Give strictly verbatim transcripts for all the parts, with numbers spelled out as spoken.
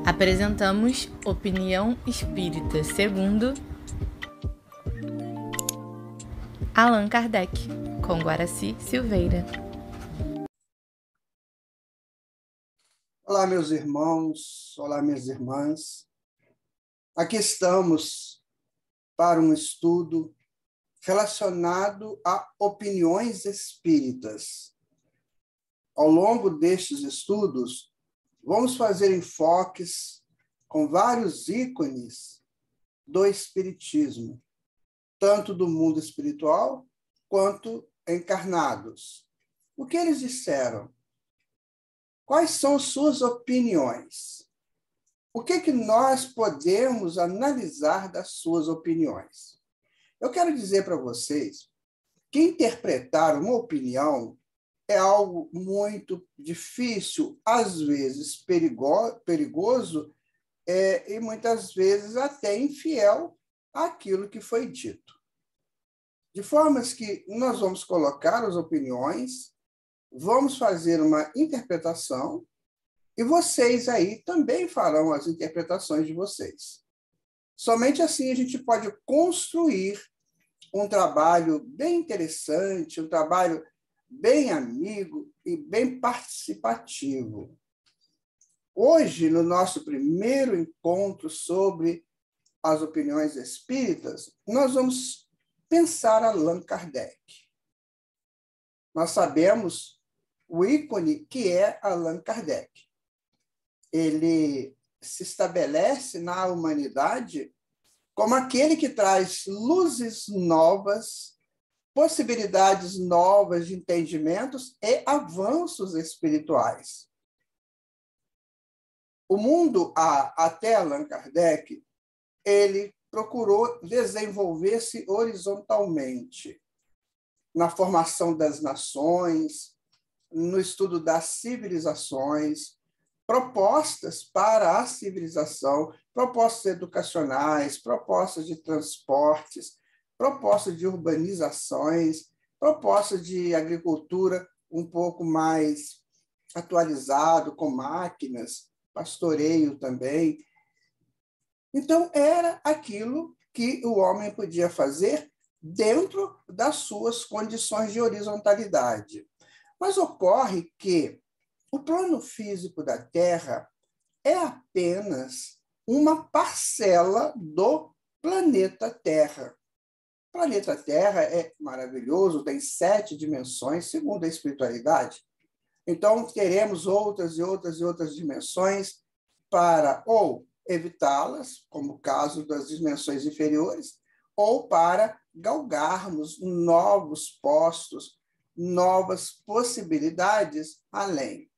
Apresentamos Opinião Espírita segundo Allan Kardec, com Guaraci Silveira. Olá, meus irmãos, olá, minhas irmãs. Aqui estamos para um estudo relacionado a opiniões espíritas. Ao longo destes estudos, vamos fazer enfoques com vários ícones do espiritismo, tanto do mundo espiritual quanto encarnados. O que eles disseram? Quais são suas opiniões? O que, que nós podemos analisar das suas opiniões? Eu quero dizer para vocês que interpretar uma opinião é algo muito difícil, às vezes perigo, perigoso é, e muitas vezes até infiel àquilo que foi dito. De formas que nós vamos colocar as opiniões, vamos fazer uma interpretação e vocês aí também farão as interpretações de vocês. Somente assim a gente pode construir um trabalho bem interessante, um trabalho bem amigo e bem participativo. Hoje, no nosso primeiro encontro sobre as opiniões espíritas, nós vamos pensar Allan Kardec. Nós sabemos o ícone que é Allan Kardec. Ele se estabelece na humanidade como aquele que traz luzes novas, possibilidades novas de entendimentos e avanços espirituais. O mundo, até Allan Kardec, ele procurou desenvolver-se horizontalmente na formação das nações, no estudo das civilizações, propostas para a civilização, propostas educacionais, propostas de transportes, propostas de urbanizações, propostas de agricultura um pouco mais atualizado, com máquinas, pastoreio também. Então, era aquilo que o homem podia fazer dentro das suas condições de horizontalidade. Mas ocorre que o plano físico da Terra é apenas uma parcela do planeta Terra. O planeta Terra é maravilhoso, tem sete dimensões, segundo a espiritualidade. Então, teremos outras e outras e outras dimensões para ou evitá-las, como o caso das dimensões inferiores, ou para galgarmos novos postos, novas possibilidades além.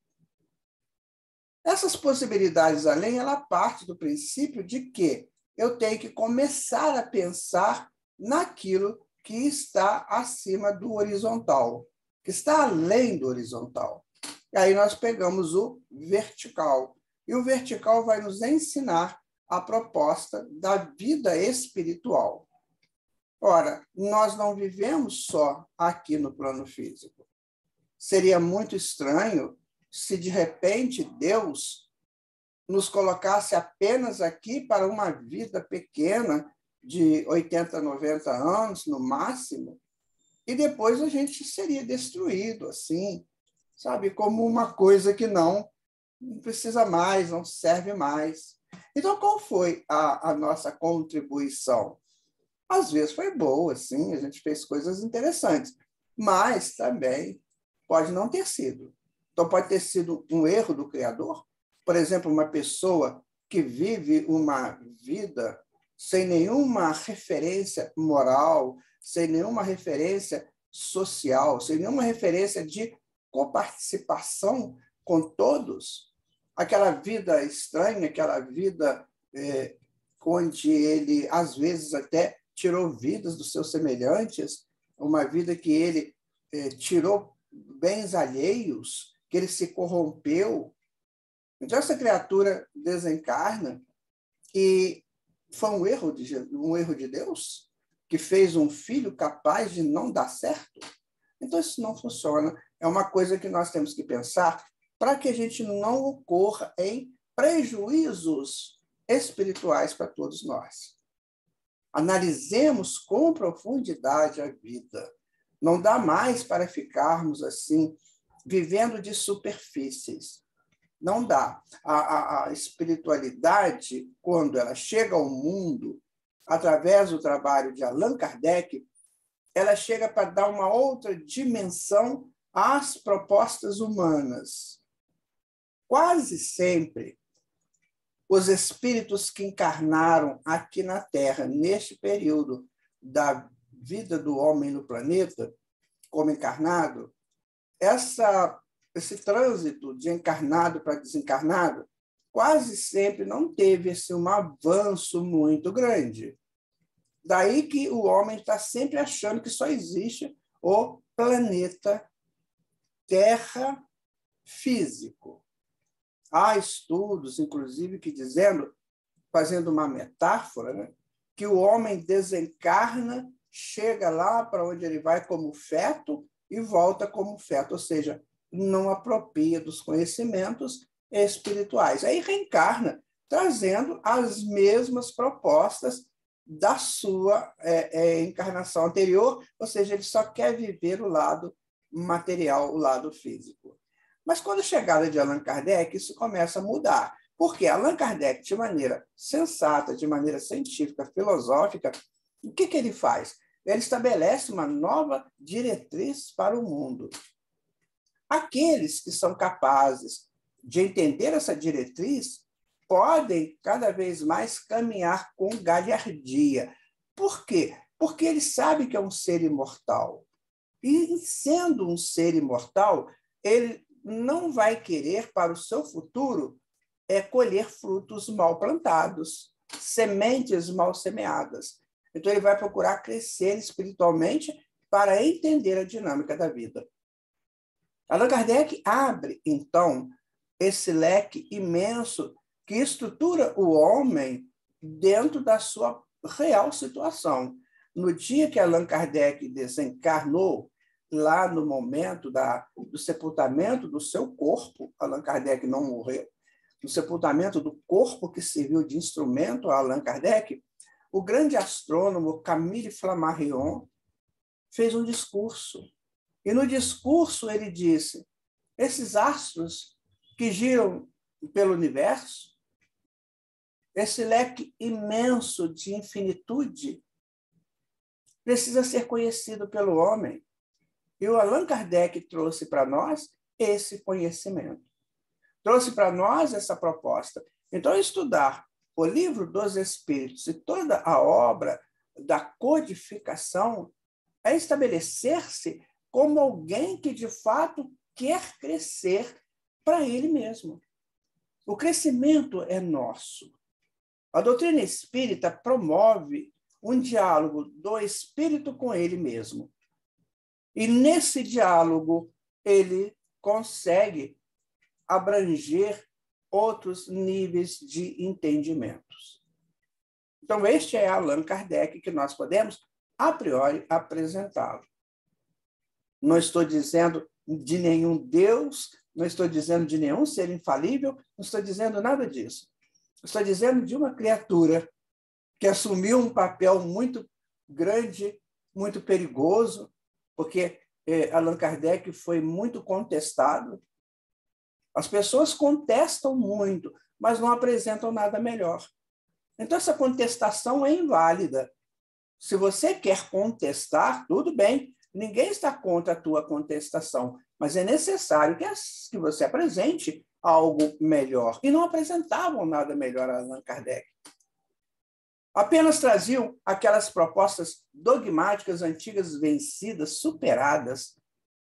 Essas possibilidades além, ela parte do princípio de que eu tenho que começar a pensar naquilo que está acima do horizontal, que está além do horizontal. E aí nós pegamos o vertical. E o vertical vai nos ensinar a proposta da vida espiritual. Ora, nós não vivemos só aqui no plano físico. Seria muito estranho se, de repente, Deus nos colocasse apenas aqui para uma vida pequena de oitenta, noventa anos, no máximo, e depois a gente seria destruído, assim, sabe? Como uma coisa que não, não precisa mais, não serve mais. Então, qual foi a, a nossa contribuição? Às vezes foi boa, sim, a gente fez coisas interessantes, mas também pode não ter sido. Então, pode ter sido um erro do Criador. Por exemplo, uma pessoa que vive uma vida sem nenhuma referência moral, sem nenhuma referência social, sem nenhuma referência de coparticipação com todos, aquela vida estranha, aquela vida é, onde ele, às vezes, até tirou vidas dos seus semelhantes, uma vida que ele é, tirou bens alheios, que ele se corrompeu. Então, essa criatura desencarna e foi um erro de, um erro de Deus, que fez um filho capaz de não dar certo. Então, isso não funciona. É uma coisa que nós temos que pensar para que a gente não ocorra em prejuízos espirituais para todos nós. Analisemos com profundidade a vida. Não dá mais para ficarmos assim, vivendo de superfícies. Não dá. A, a, a espiritualidade, quando ela chega ao mundo, através do trabalho de Allan Kardec, ela chega para dar uma outra dimensão às propostas humanas. Quase sempre, os espíritos que encarnaram aqui na Terra, neste período da vida do homem no planeta, como encarnado, essa, esse trânsito de encarnado para desencarnado quase sempre não teve esse, um avanço muito grande. Daí que o homem está sempre achando que só existe o planeta Terra físico. Há estudos, inclusive, que dizendo, fazendo uma metáfora, né, que o homem desencarna, chega lá para onde ele vai como feto e volta como feto, ou seja, não apropria dos conhecimentos espirituais. Aí reencarna, trazendo as mesmas propostas da sua é, é, encarnação anterior, ou seja, ele só quer viver o lado material, o lado físico. Mas, quando a chegada de Allan Kardec, isso começa a mudar. Porque Allan Kardec, de maneira sensata, de maneira científica, filosófica, o que, que ele faz? Ele estabelece uma nova diretriz para o mundo. Aqueles que são capazes de entender essa diretriz podem, cada vez mais, caminhar com galhardia. Por quê? Porque ele sabe que é um ser imortal. E, sendo um ser imortal, ele não vai querer, para o seu futuro, é, colher frutos mal plantados, sementes mal semeadas. Então, ele vai procurar crescer espiritualmente para entender a dinâmica da vida. Allan Kardec abre, então, esse leque imenso que estrutura o homem dentro da sua real situação. No dia que Allan Kardec desencarnou, lá no momento da, do sepultamento do seu corpo, Allan Kardec não morreu, no sepultamento do corpo que serviu de instrumento a Allan Kardec, o grande astrônomo Camille Flammarion fez um discurso. E no discurso ele disse: esses astros que giram pelo universo, esse leque imenso de infinitude, precisa ser conhecido pelo homem. E o Allan Kardec trouxe para nós esse conhecimento. Trouxe para nós essa proposta. Então, estudar o Livro dos Espíritos e toda a obra da codificação é estabelecer-se como alguém que, de fato, quer crescer para ele mesmo. O crescimento é nosso. A doutrina espírita promove um diálogo do espírito com ele mesmo. E, nesse diálogo, ele consegue abranger outros níveis de entendimentos. Então, este é Allan Kardec que nós podemos, a priori, apresentá-lo. Não estou dizendo de nenhum Deus, não estou dizendo de nenhum ser infalível, não estou dizendo nada disso. Estou dizendo de uma criatura que assumiu um papel muito grande, muito perigoso, porque eh, Allan Kardec foi muito contestado. As pessoas contestam muito, mas não apresentam nada melhor. Então, essa contestação é inválida. Se você quer contestar, tudo bem, ninguém está contra a tua contestação, mas é necessário que, as, que você apresente algo melhor. E não apresentavam nada melhor a Allan Kardec. Apenas traziam aquelas propostas dogmáticas antigas vencidas, superadas.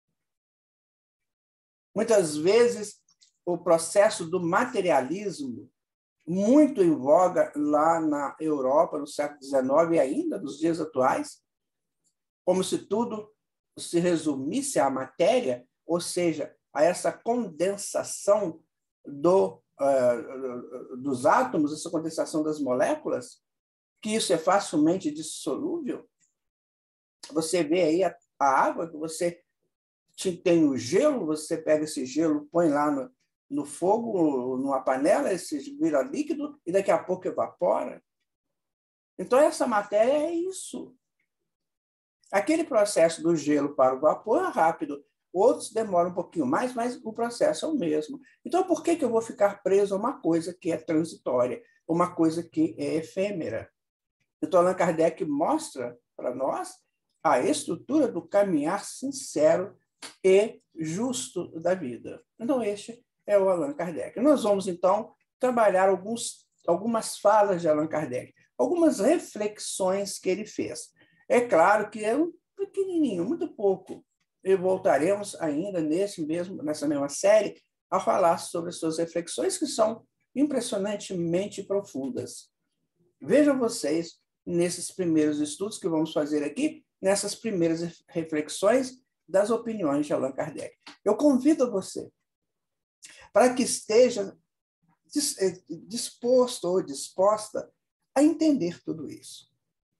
Muitas vezes, o processo do materialismo, muito em voga lá na Europa, no século dezenove e ainda nos dias atuais, como se tudo se resumisse à matéria, ou seja, a essa condensação do, uh, dos átomos, essa condensação das moléculas, que isso é facilmente dissolúvel. Você vê aí a, a água, que você tem o gelo, você pega esse gelo, põe lá no, no fogo, numa panela, ele se vira líquido e daqui a pouco evapora. Então, essa matéria é isso. Aquele processo do gelo para o vapor é rápido, outros demoram um pouquinho mais, mas o processo é o mesmo. Então, por que que eu vou ficar preso a uma coisa que é transitória, uma coisa que é efêmera? Então, Allan Kardec mostra para nós a estrutura do caminhar sincero e justo da vida. Então, este é o Allan Kardec. Nós vamos, então, trabalhar alguns, algumas falas de Allan Kardec, algumas reflexões que ele fez. É claro que é um pequenininho, muito pouco. E voltaremos ainda nesse mesmo, nessa mesma série a falar sobre as suas reflexões, que são impressionantemente profundas. Vejam vocês, nesses primeiros estudos que vamos fazer aqui, nessas primeiras reflexões das opiniões de Allan Kardec. Eu convido você para que esteja disposto ou disposta a entender tudo isso,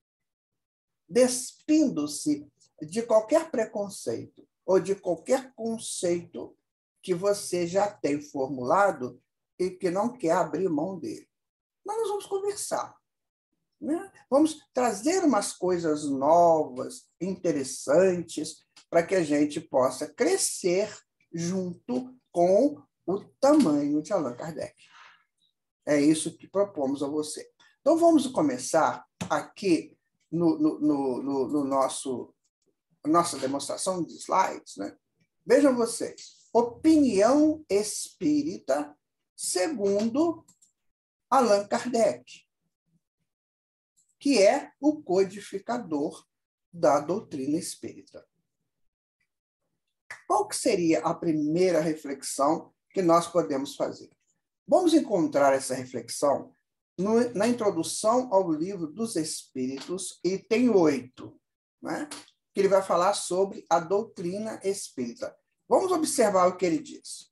despindo-se de qualquer preconceito ou de qualquer conceito que você já tem formulado e que não quer abrir mão dele. Mas nós vamos conversar, né? Vamos trazer umas coisas novas, interessantes, para que a gente possa crescer junto com o tamanho de Allan Kardec. É isso que propomos a você. Então, vamos começar aqui no, no, no, no nosso nossa demonstração de slides, né? Vejam vocês. Opinião espírita segundo Allan Kardec, que é o codificador da doutrina espírita. Qual que seria a primeira reflexão que nós podemos fazer? Vamos encontrar essa reflexão no, na introdução ao Livro dos Espíritos, item oito, né? Que ele vai falar sobre a doutrina espírita. Vamos observar o que ele diz.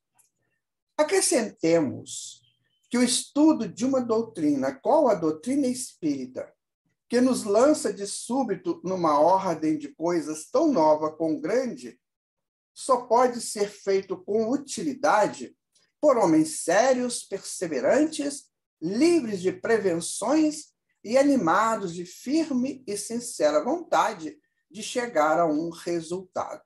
Acrescentemos que o estudo de uma doutrina, qual a doutrina espírita, que nos lança de súbito numa ordem de coisas tão nova como grande, só pode ser feito com utilidade por homens sérios, perseverantes, livres de prevenções e animados de firme e sincera vontade de chegar a um resultado.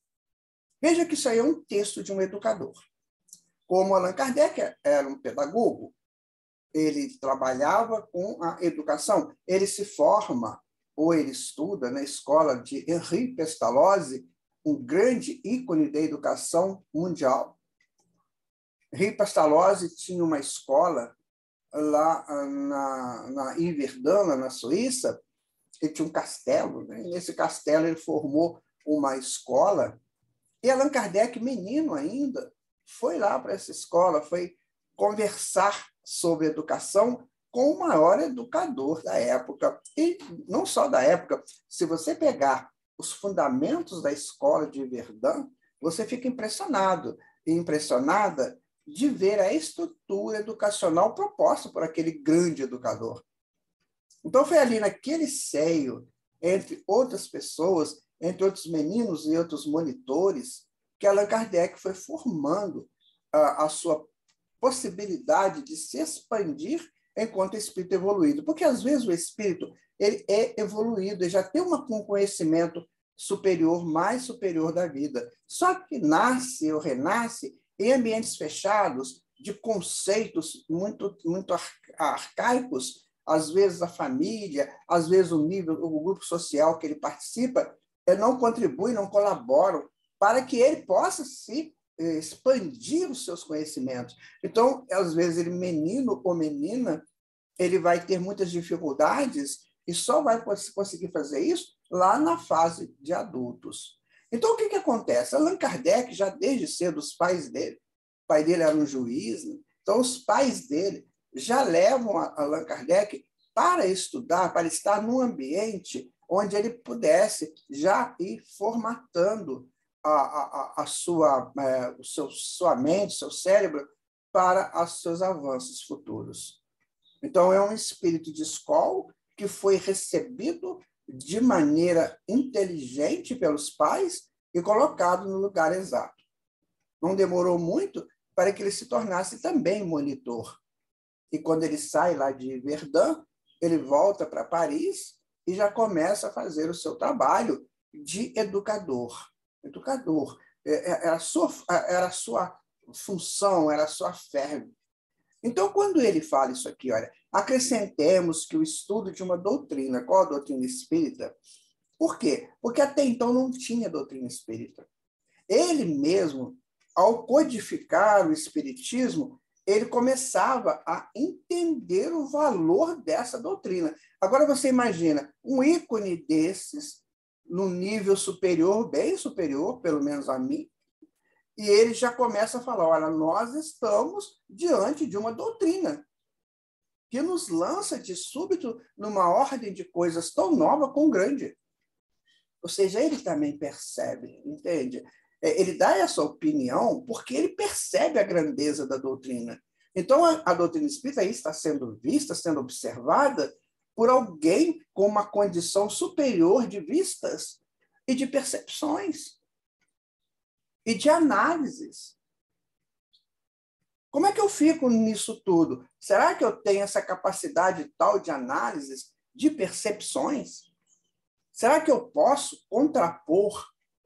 Veja que isso aí é um texto de um educador. Como Allan Kardec era um pedagogo, ele trabalhava com a educação. Ele se forma, ou ele estuda na escola de Henri Pestalozzi, um grande ícone da educação mundial. Henri Pestalozzi tinha uma escola lá na, na, em Verdun, na Suíça. Ele tinha um castelo, né? Nesse castelo ele formou uma escola, e Allan Kardec, menino ainda, foi lá para essa escola, foi conversar sobre educação com o maior educador da época, e não só da época. Se você pegar os fundamentos da escola de Verdun, você fica impressionado e impressionada de ver a estrutura educacional proposta por aquele grande educador. Então, foi ali naquele seio, entre outras pessoas, entre outros meninos e outros monitores, que Allan Kardec foi formando a, a sua possibilidade de se expandir enquanto espírito evoluído. Porque, às vezes, o espírito ele é evoluído, ele já tem uma, um conhecimento superior, mais superior da vida. Só que nasce ou renasce em ambientes fechados, de conceitos muito, muito arcaicos. Às vezes a família, às vezes o nível, o grupo social que ele participa, não contribui, não colaboram para que ele possa se expandir os seus conhecimentos. Então, às vezes, ele, menino ou menina, ele vai ter muitas dificuldades e só vai conseguir fazer isso lá na fase de adultos. Então, o que, que acontece? Allan Kardec, já desde cedo, os pais dele, o pai dele era um juiz, né? Então os pais dele já levam Allan Kardec para estudar, para estar num ambiente onde ele pudesse já ir formatando a, a, a sua, é, o seu, sua mente, seu cérebro, para os seus avanços futuros. Então, é um espírito de escola que foi recebido de maneira inteligente pelos pais e colocado no lugar exato. Não demorou muito para que ele se tornasse também monitor. E quando ele sai lá de Verdun, ele volta para Paris e já começa a fazer o seu trabalho de educador. Educador. Era a sua, era a sua função, era a sua fé. Então, quando ele fala isso aqui, olha, acrescentemos que o estudo de uma doutrina, qual a doutrina espírita? Por quê? Porque até então não tinha doutrina espírita. Ele mesmo, ao codificar o espiritismo, ele começava a entender o valor dessa doutrina. Agora você imagina um ícone desses, num nível superior, bem superior, pelo menos a mim, e ele já começa a falar, olha, nós estamos diante de uma doutrina que nos lança de súbito numa ordem de coisas tão nova como grande. Ou seja, ele também percebe, entende? Ele dá essa opinião porque ele percebe a grandeza da doutrina. Então, a, a doutrina espírita aí está sendo vista, sendo observada por alguém com uma condição superior de vistas e de percepções e de análises. Como é que eu fico nisso tudo? Será que eu tenho essa capacidade tal de análises, de percepções? Será que eu posso contrapor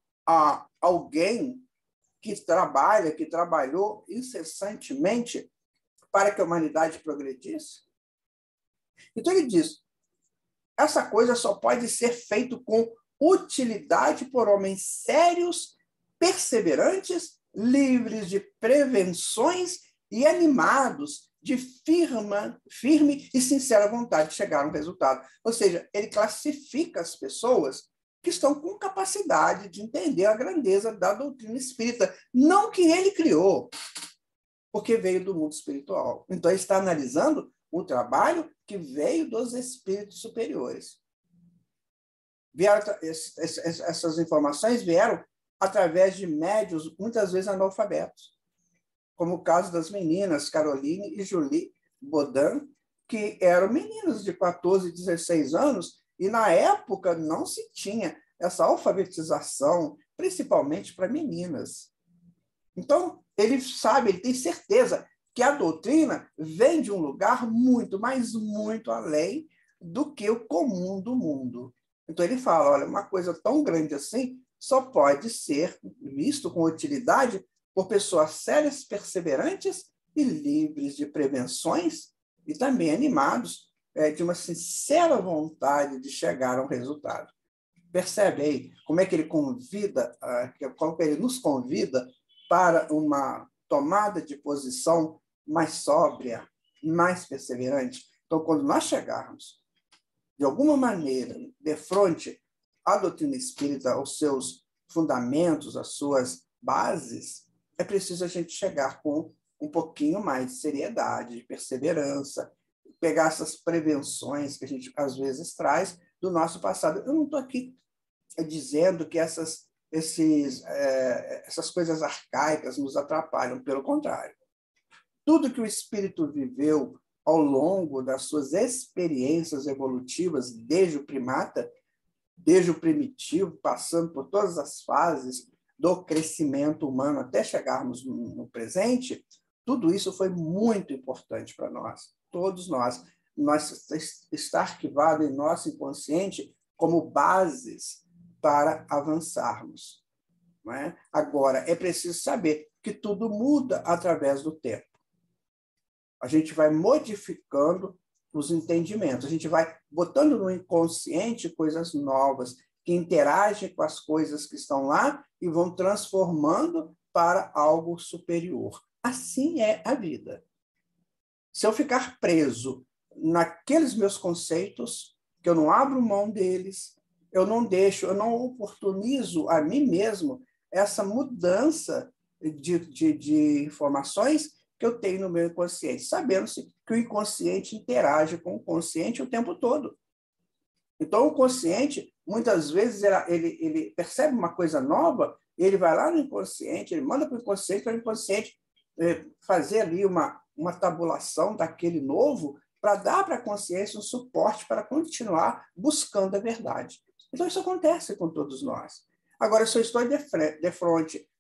a alguém que trabalha, que trabalhou incessantemente para que a humanidade progredisse? Então ele diz, essa coisa só pode ser feita com utilidade por homens sérios, perseverantes, livres de prevenções e animados de firma, firme e sincera vontade de chegar a um resultado. Ou seja, ele classifica as pessoas que estão com capacidade de entender a grandeza da doutrina espírita, não que ele criou, porque veio do mundo espiritual. Então, ele está analisando o trabalho que veio dos espíritos superiores. Vieram, essas informações vieram através de médiuns, muitas vezes analfabetos, como o caso das meninas Caroline e Julie Baudin, que eram meninas de quatorze, dezesseis anos, e na época não se tinha essa alfabetização, principalmente para meninas. Então, ele sabe, ele tem certeza que a doutrina vem de um lugar muito, mas muito além do que o comum do mundo. Então, ele fala, olha, uma coisa tão grande assim só pode ser visto com utilidade por pessoas sérias, perseverantes e livres de prevenções e também animados é, de uma sincera vontade de chegar a um resultado. Percebe aí como é que ele convida, como ele nos convida para uma tomada de posição mais sóbria, mais perseverante. Então, quando nós chegarmos, de alguma maneira, de frente à doutrina espírita, aos seus fundamentos, às suas bases, é preciso a gente chegar com um pouquinho mais de seriedade, de perseverança, pegar essas prevenções que a gente, às vezes, traz do nosso passado. Eu não estou aqui dizendo que essas, esses, é, essas coisas arcaicas nos atrapalham, pelo contrário. Tudo que o espírito viveu ao longo das suas experiências evolutivas, desde o primata, desde o primitivo, passando por todas as fases do crescimento humano até chegarmos no presente, tudo isso foi muito importante para nós, todos nós. Nós está arquivado em nosso inconsciente como bases para avançarmos. Não é? Agora, é preciso saber que tudo muda através do tempo. A gente vai modificando os entendimentos, a gente vai botando no inconsciente coisas novas, que interagem com as coisas que estão lá e vão transformando para algo superior. Assim é a vida. Se eu ficar preso naqueles meus conceitos, que eu não abro mão deles, eu não deixo, eu não oportunizo a mim mesmo essa mudança de, de, de informações que eu tenho no meu inconsciente, sabendo-se que o inconsciente interage com o consciente o tempo todo. Então, o consciente, muitas vezes, ele, ele percebe uma coisa nova, ele vai lá no inconsciente, ele manda para o inconsciente, para o inconsciente fazer ali uma, uma tabulação daquele novo para dar para a consciência um suporte para continuar buscando a verdade. Então, isso acontece com todos nós. Agora, se eu estou de frente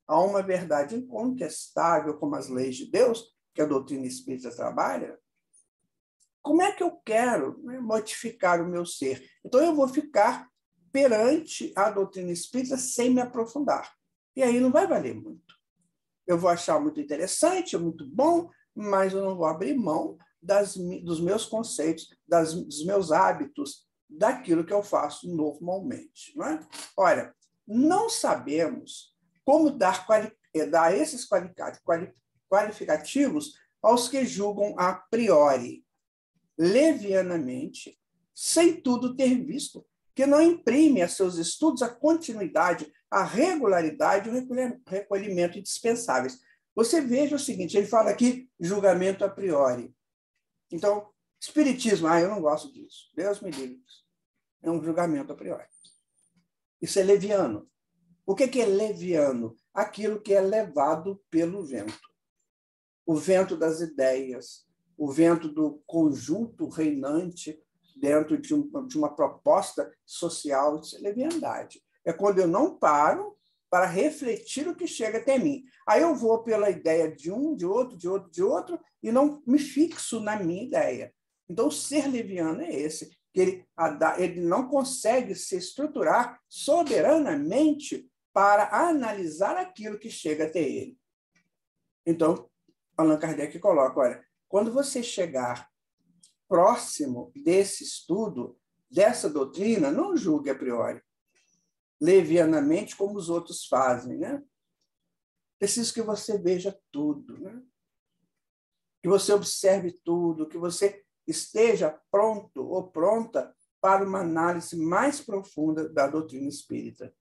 a uma verdade incontestável como as leis de Deus, que a doutrina espírita trabalha, como é que eu quero, né, modificar o meu ser? Então, eu vou ficar perante a doutrina espírita sem me aprofundar. E aí não vai valer muito. Eu vou achar muito interessante, muito bom, mas eu não vou abrir mão das, dos meus conceitos, das, dos meus hábitos, daquilo que eu faço normalmente. Não é? Olha, não sabemos como dar, quali, dar esses qualificativos aos que julgam a priori, levianamente, sem tudo ter visto, que não imprime a seus estudos a continuidade, a regularidade e o recolhimento indispensáveis. Você veja o seguinte, ele fala aqui julgamento a priori. Então, espiritismo, ah, eu não gosto disso. Deus me livre. É um julgamento a priori. Isso é leviano. O que é leviano? Aquilo que é levado pelo vento. O vento das ideias, o vento do conjunto reinante dentro de, um, de uma proposta social. Isso é leviandade. É quando eu não paro para refletir o que chega até mim. Aí eu vou pela ideia de um, de outro, de outro, de outro, e não me fixo na minha ideia. Então, ser leviano é esse, que ele, ele não consegue se estruturar soberanamente para analisar aquilo que chega até ele. Então, Allan Kardec coloca, olha, quando você chegar próximo desse estudo, dessa doutrina, não julgue a priori, levianamente, como os outros fazem, né? Preciso que você veja tudo, né? Que você observe tudo, que você esteja pronto ou pronta para uma análise mais profunda da doutrina espírita.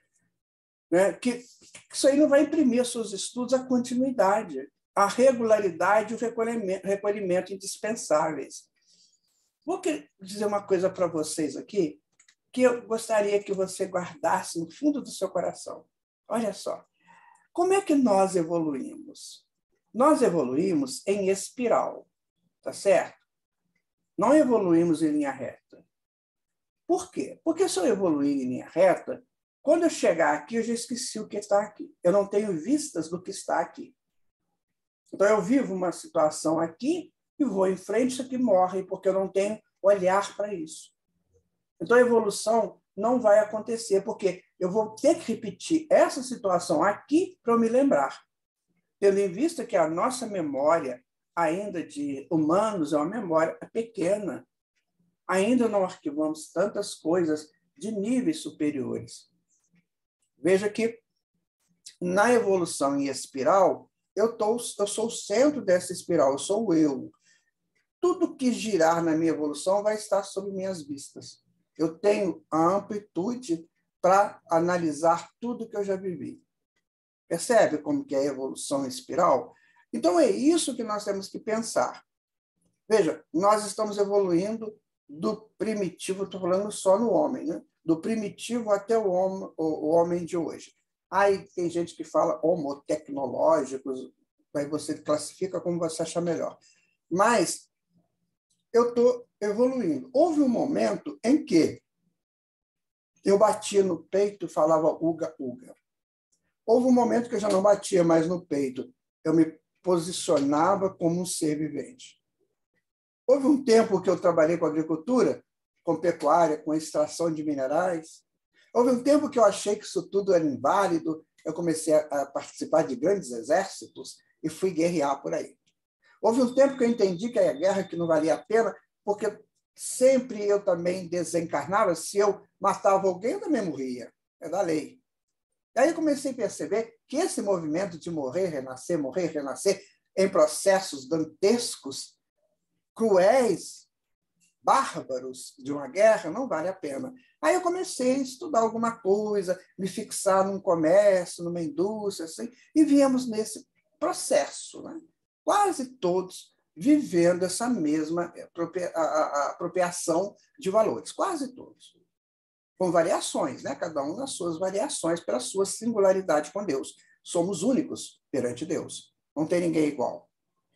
Né? Que isso aí não vai imprimir aos seus estudos a continuidade, a regularidade e o recolhimento, recolhimento indispensáveis. Vou dizer uma coisa para vocês aqui, que eu gostaria que você guardasse no fundo do seu coração. Olha só, como é que nós evoluímos? Nós evoluímos em espiral, tá certo? Não evoluímos em linha reta. Por quê? Porque se eu evoluir em linha reta, quando eu chegar aqui, eu já esqueci o que está aqui. Eu não tenho vistas do que está aqui. Então, eu vivo uma situação aqui e vou em frente, isso aqui morre, porque eu não tenho olhar para isso. Então, a evolução não vai acontecer, porque eu vou ter que repetir essa situação aqui para eu me lembrar. Tendo em vista que a nossa memória, ainda de humanos, é uma memória pequena. Ainda não arquivamos tantas coisas de níveis superiores. Veja que, na evolução em espiral, eu, tô, eu sou o centro dessa espiral, eu sou o eu. Tudo que girar na minha evolução vai estar sob minhas vistas. Eu tenho a amplitude para analisar tudo que eu já vivi. Percebe como que é a evolução em espiral? Então, é isso que nós temos que pensar. Veja, nós estamos evoluindo do primitivo, estou falando só no homem, né? Do primitivo até o homem, o, o homem de hoje. Aí tem gente que fala homotecnológicos, aí você classifica como você achar melhor. Mas eu estou evoluindo. Houve um momento em que eu batia no peito e falava uga, uga. Houve um momento que eu já não batia mais no peito. Eu me posicionava como um ser vivente. Houve um tempo que eu trabalhei com agricultura, com pecuária, com extração de minerais. Houve um tempo que eu achei que isso tudo era inválido. Eu comecei a participar de grandes exércitos e fui guerrear por aí. Houve um tempo que eu entendi que a guerra que não valia a pena, porque sempre eu também desencarnava. Se eu matava alguém, eu também morria. É da lei. Daí eu comecei a perceber que esse movimento de morrer, renascer, morrer, renascer, em processos dantescos, cruéis, bárbaros de uma guerra, não vale a pena. Aí eu comecei a estudar alguma coisa, me fixar num comércio, numa indústria, assim, e viemos nesse processo, né? Quase todos vivendo essa mesma apropriação de valores, quase todos. Com variações, né? Cada um nas suas variações, pela sua singularidade com Deus. Somos únicos perante Deus. Não tem ninguém igual.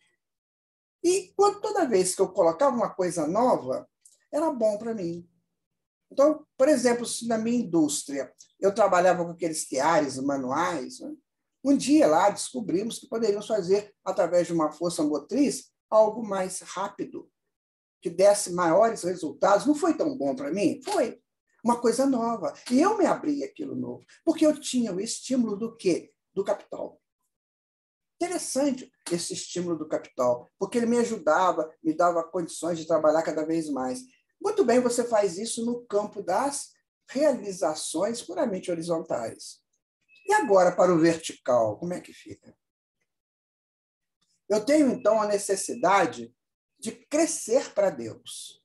E quando, toda vez que eu colocava uma coisa nova, era bom para mim. Então, por exemplo, se na minha indústria eu trabalhava com aqueles teares manuais, né? Um dia lá descobrimos que poderíamos fazer, através de uma força motriz, algo mais rápido, que desse maiores resultados. Não foi tão bom para mim? Foi. Uma coisa nova. E eu me abri aquilo novo, porque eu tinha o estímulo do quê? Do capital. Interessante esse estímulo do capital, porque ele me ajudava, me dava condições de trabalhar cada vez mais. Muito bem, você faz isso no campo das realizações puramente horizontais. E agora, para o vertical, como é que fica? Eu tenho, então, a necessidade de crescer para Deus.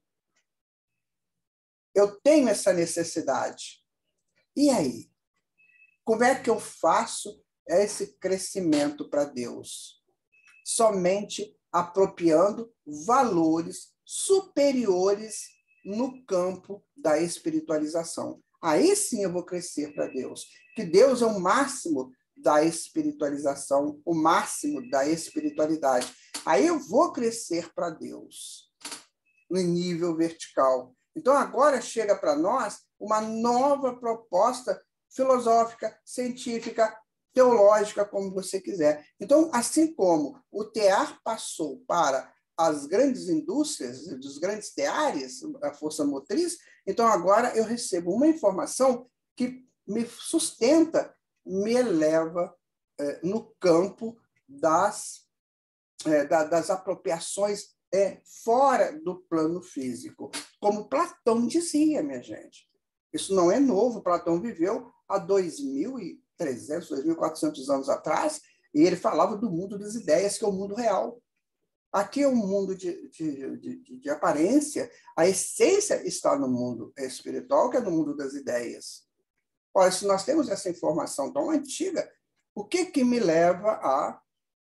Eu tenho essa necessidade. E aí? Como é que eu faço esse crescimento para Deus? Somente apropriando valores superiores no campo da espiritualização. Aí sim eu vou crescer para Deus. Que Deus é o máximo da espiritualização, o máximo da espiritualidade. Aí eu vou crescer para Deus, no nível vertical. Então, agora chega para nós uma nova proposta filosófica, científica, teológica, como você quiser. Então, assim como o tear passou para as grandes indústrias, dos grandes teares, a força motriz, então agora eu recebo uma informação que me sustenta, me eleva eh, no campo das, eh, da, das apropriações eh, fora do plano físico. Como Platão dizia, minha gente. Isso não é novo, Platão viveu há dois mil e trezentos, dois mil e quatrocentos anos atrás, e ele falava do mundo das ideias, que é o mundo real. Aqui é um mundo de, de, de, de aparência, a essência está no mundo espiritual, que é no mundo das ideias. Ora, se nós temos essa informação tão antiga, o que, que me leva a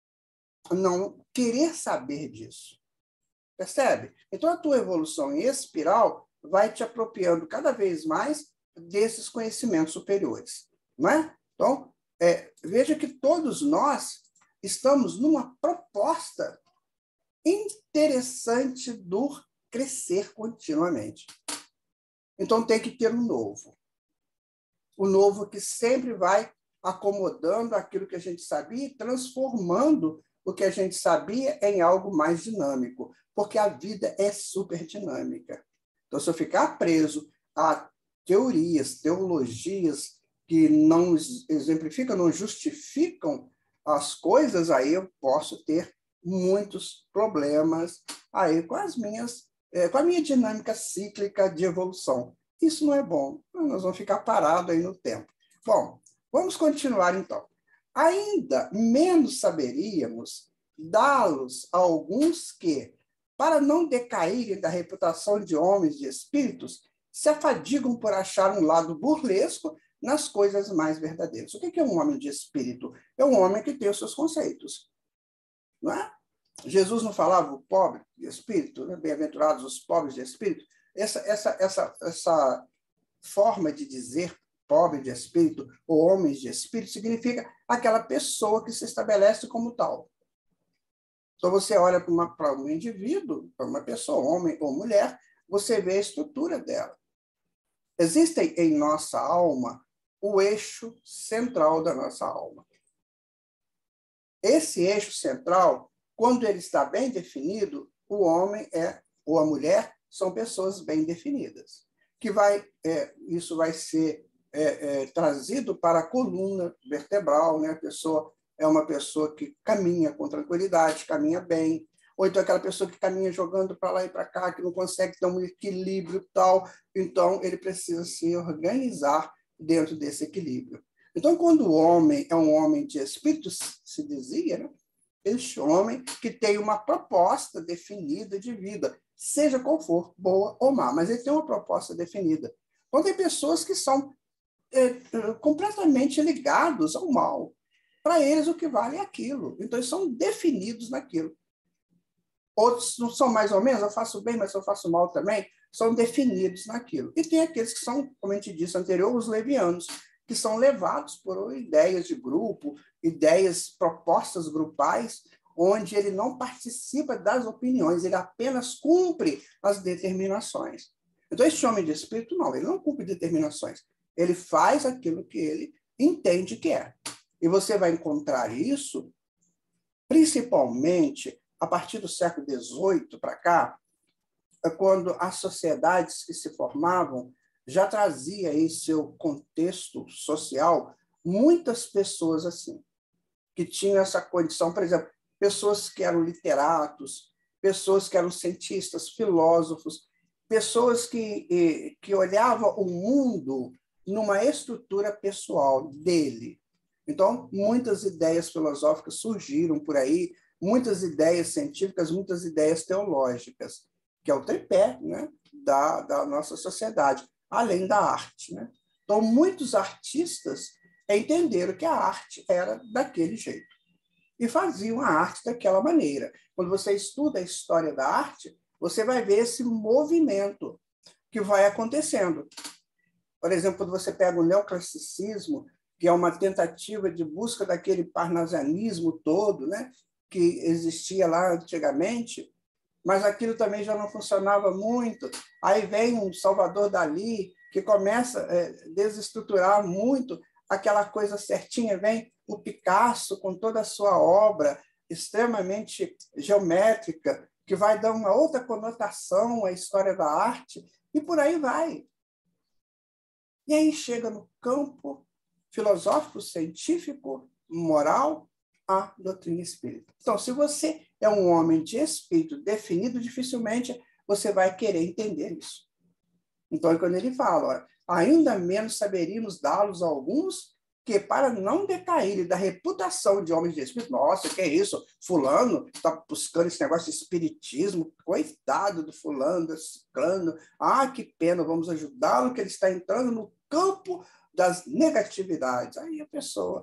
não querer saber disso? Percebe? Então, a tua evolução em espiral vai te apropriando cada vez mais desses conhecimentos superiores. Não é? Então, é, veja que todos nós estamos numa proposta interessante do crescer continuamente. Então, tem que ter um novo. O novo que sempre vai acomodando aquilo que a gente sabia e transformando o que a gente sabia em algo mais dinâmico, porque a vida é super dinâmica. Então, se eu ficar preso a teorias, teologias que não exemplificam, não justificam as coisas, aí eu posso ter muitos problemas aí com as minhas, com a minha dinâmica cíclica de evolução. Isso não é bom. Nós vamos ficar parados aí no tempo. Bom, vamos continuar então. Ainda menos saberíamos dá-los a alguns que, para não decaírem da reputação de homens de espíritos, se afadigam por achar um lado burlesco nas coisas mais verdadeiras. O que é um homem de espírito? É um homem que tem os seus conceitos. Não é? Jesus não falava o pobre de espírito, né? Bem-aventurados os pobres de espírito. Essa, essa, essa, essa forma de dizer pobre de espírito ou homens de espírito significa aquela pessoa que se estabelece como tal. Então, você olha para, uma, para um indivíduo, para uma pessoa, homem ou mulher, você vê a estrutura dela. Existe em nossa alma o eixo central da nossa alma. Esse eixo central, quando ele está bem definido, o homem é, ou a mulher são pessoas bem definidas. Que vai, é, isso vai ser é, é, trazido para a coluna vertebral, né? A pessoa é uma pessoa que caminha com tranquilidade, caminha bem, ou então aquela pessoa que caminha jogando para lá e para cá, que não consegue ter um equilíbrio tal, então ele precisa se organizar dentro desse equilíbrio. Então, quando o homem é um homem de espírito, se dizia, né? Este homem que tem uma proposta definida de vida, seja qual for, boa ou má, mas ele tem uma proposta definida. Então, tem pessoas que são é, completamente ligados ao mal. Para eles, o que vale é aquilo. Então, eles são definidos naquilo. Outros não são mais ou menos, eu faço bem, mas eu faço mal também, são definidos naquilo. E tem aqueles que são, como a gente disse anterior, os levianos, que são levados por ideias de grupo, ideias, propostas grupais, onde ele não participa das opiniões, ele apenas cumpre as determinações. Então, esse homem de espírito, não, ele não cumpre determinações. Ele faz aquilo que ele entende que é. E você vai encontrar isso, principalmente a partir do século dezoito para cá, quando as sociedades que se formavam já trazia em seu contexto social muitas pessoas assim, que tinham essa condição, por exemplo, pessoas que eram literatos, pessoas que eram cientistas, filósofos, pessoas que, que olhavam o mundo numa estrutura pessoal dele. Então, muitas ideias filosóficas surgiram por aí, muitas ideias científicas, muitas ideias teológicas, que é o tripé, né, da, da nossa sociedade, além da arte. Né? Então, muitos artistas entenderam que a arte era daquele jeito e faziam a arte daquela maneira. Quando você estuda a história da arte, você vai ver esse movimento que vai acontecendo. Por exemplo, quando você pega o neoclassicismo, que é uma tentativa de busca daquele parnasianismo todo, né, que existia lá antigamente, mas aquilo também já não funcionava muito. Aí vem um Salvador Dalí, que começa a desestruturar muito aquela coisa certinha, vem o Picasso com toda a sua obra extremamente geométrica, que vai dar uma outra conotação à história da arte, e por aí vai. E aí chega no campo filosófico, científico, moral, a doutrina espírita. Então, se você é um homem de espírito definido, dificilmente você vai querer entender isso. Então, quando ele fala, olha, ainda menos saberíamos dá-los a alguns que, para não decaírem da reputação de homens de espírito, nossa, que é isso? Fulano está buscando esse negócio de espiritismo, coitado do fulano, desse ciclano, ah, que pena, vamos ajudá-lo, que ele está entrando no campo das negatividades. Aí a pessoa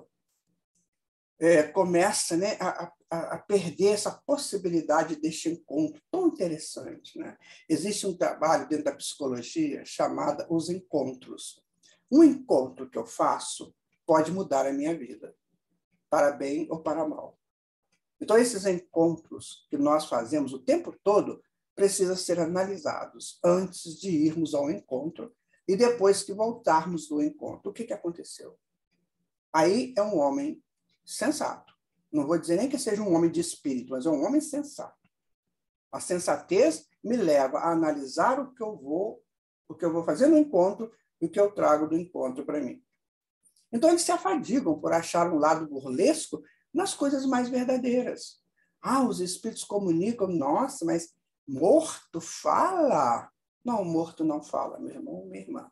é, começa, né, a, a, a perder essa possibilidade deste encontro tão interessante. Né? Existe um trabalho dentro da psicologia chamado Os Encontros. Um encontro que eu faço pode mudar a minha vida, para bem ou para mal. Então, esses encontros que nós fazemos o tempo todo precisam ser analisados antes de irmos ao encontro e depois que voltarmos do encontro. O que, que aconteceu? Aí é um homem sensato. Não vou dizer nem que seja um homem de espírito, mas é um homem sensato. A sensatez me leva a analisar o que eu vou, o que eu vou fazer no encontro e o que eu trago do encontro para mim. Então, eles se afadigam por achar um lado burlesco nas coisas mais verdadeiras. Ah, os espíritos comunicam. Nossa, mas morto fala? Não, morto não fala, meu irmão, minha irmã.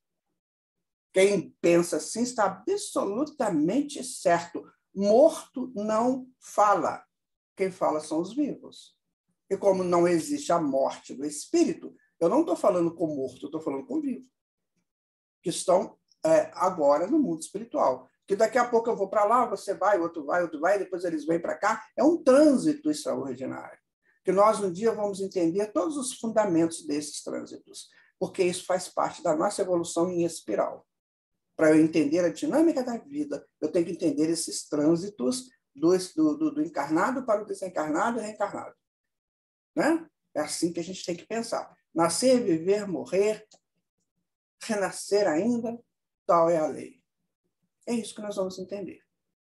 Quem pensa assim está absolutamente certo. Morto não fala. Quem fala são os vivos. E como não existe a morte do espírito, eu não estou falando com morto, eu estou falando com vivo. Que estão é, agora no mundo espiritual. Que daqui a pouco eu vou para lá, você vai, outro vai, outro vai, depois eles vêm para cá. É um trânsito extraordinário. Que nós um dia vamos entender todos os fundamentos desses trânsitos. Porque isso faz parte da nossa evolução em espiral. Para eu entender a dinâmica da vida, eu tenho que entender esses trânsitos do, do, do encarnado para o desencarnado e reencarnado. Né? É assim que a gente tem que pensar. Nascer, viver, morrer, renascer ainda, tal é a lei. É isso que nós vamos entender.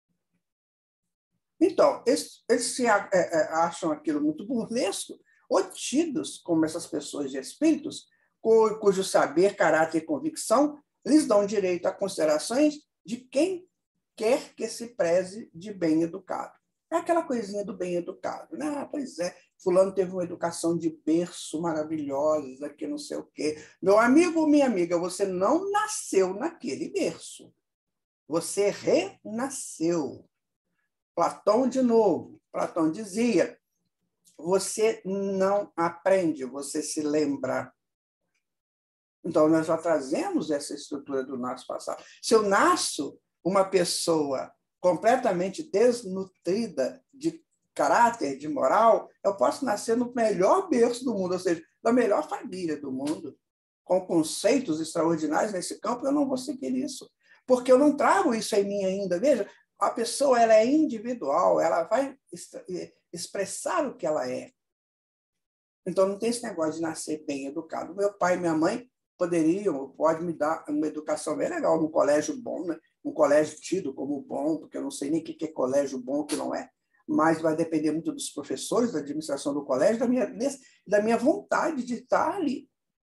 Então, eles, eles se acham aquilo muito burlesco, ou tidos como essas pessoas de espíritos, cujo saber, caráter e convicção lhes dão direito a considerações de quem quer que se preze de bem educado. É aquela coisinha do bem educado. Né? Ah, pois é, fulano teve uma educação de berço maravilhosa, que não sei o quê. Meu amigo ou minha amiga, você não nasceu naquele berço. Você renasceu. Platão, de novo, Platão dizia, você não aprende, você se lembra. Então, nós já trazemos essa estrutura do nosso passado. Se eu nasço uma pessoa completamente desnutrida de caráter, de moral, eu posso nascer no melhor berço do mundo, ou seja, da melhor família do mundo, com conceitos extraordinários nesse campo, eu não vou seguir isso. Porque eu não trago isso em mim ainda. Veja, a pessoa ela é individual, ela vai expressar o que ela é. Então, não tem esse negócio de nascer bem educado. Meu pai e minha mãe poderiam, pode me dar uma educação bem legal, num colégio bom, né? Um colégio tido como bom, porque eu não sei nem o que é colégio bom, o que não é, mas vai depender muito dos professores, da administração do colégio, da minha, da minha vontade de estar ali,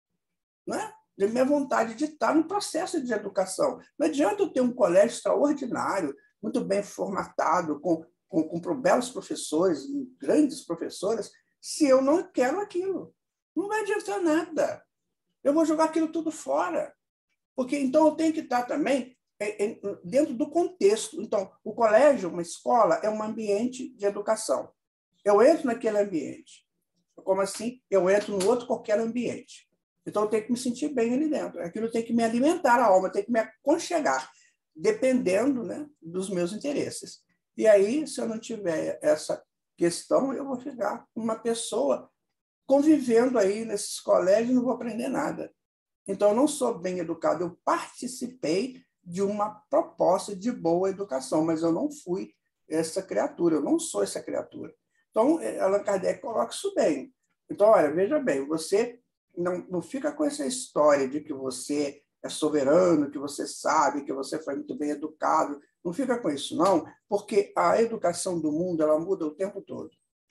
né? Da minha vontade de estar no processo de educação. Não adianta eu ter um colégio extraordinário, muito bem formatado, com, com, com belos professores, grandes professoras, se eu não quero aquilo. Não vai adiantar nada. Eu vou jogar aquilo tudo fora. Porque, então, eu tenho que estar também dentro do contexto. Então, o colégio, uma escola, é um ambiente de educação. Eu entro naquele ambiente. Como assim? Eu entro no outro qualquer ambiente. Então, eu tenho que me sentir bem ali dentro. Aquilo tem que me alimentar a alma, tem que me aconchegar, dependendo, né, dos meus interesses. E aí, se eu não tiver essa questão, eu vou ficar uma pessoa convivendo aí nesses colégios e não vou aprender nada. Então, eu não sou bem educado. Eu participei de uma proposta de boa educação, mas eu não fui essa criatura, eu não sou essa criatura. Então, Allan Kardec coloca isso bem. Então, olha, veja bem, você não, não fica com essa história de que você é soberano, que você sabe, que você foi muito bem educado. Não fica com isso, não, porque a educação do mundo ela muda o tempo todo.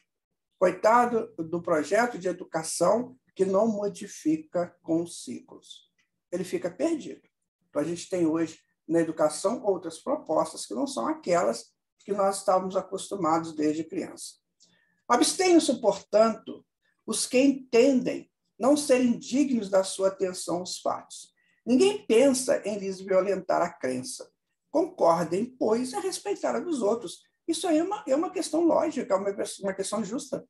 Coitado do projeto de educação que não modifica com os ciclos. Ele fica perdido. Então, a gente tem hoje, na educação, outras propostas que não são aquelas que nós estávamos acostumados desde criança. Abstenham-se, portanto, os que entendem não serem dignos da sua atenção aos fatos. Ninguém pensa em lhes violentar a crença. Concordem, pois, em respeitar a dos outros. Isso aí é uma, é uma questão lógica, é uma, uma questão justa.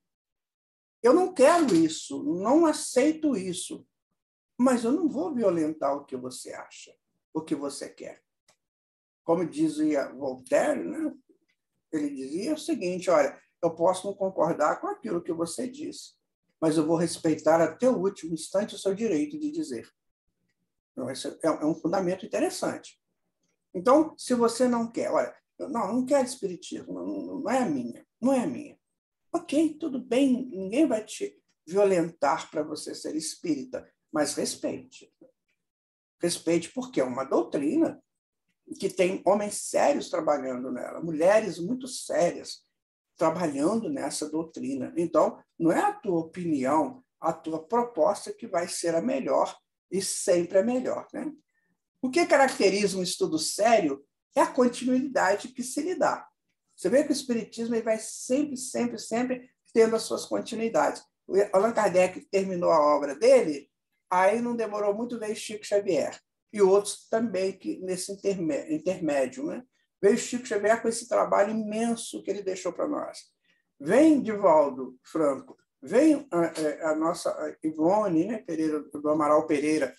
Eu não quero isso, não aceito isso, mas eu não vou violentar o que você acha, o que você quer. Como dizia Voltaire, né? Ele dizia o seguinte, olha, eu posso não concordar com aquilo que você disse, mas eu vou respeitar até o último instante o seu direito de dizer. Então, esse é um fundamento interessante. Então, se você não quer, olha, não, não quero espiritismo, não, não é a minha, não é a minha. Ok, tudo bem, ninguém vai te violentar para você ser espírita, mas respeite. Respeite porque é uma doutrina que tem homens sérios trabalhando nela, mulheres muito sérias trabalhando nessa doutrina. Então, não é a tua opinião, a tua proposta que vai ser a melhor e sempre a melhor, né? O que caracteriza um estudo sério é a continuidade que se lhe dá. Você vê que o espiritismo ele vai sempre, sempre, sempre tendo as suas continuidades. O Allan Kardec terminou a obra dele, aí não demorou muito, veio Chico Xavier. E outros também que nesse intermédio, né? Veio Chico Xavier com esse trabalho imenso que ele deixou para nós. Vem Divaldo Franco, vem a, a nossa Ivone, né, Pereira, do Amaral Pereira,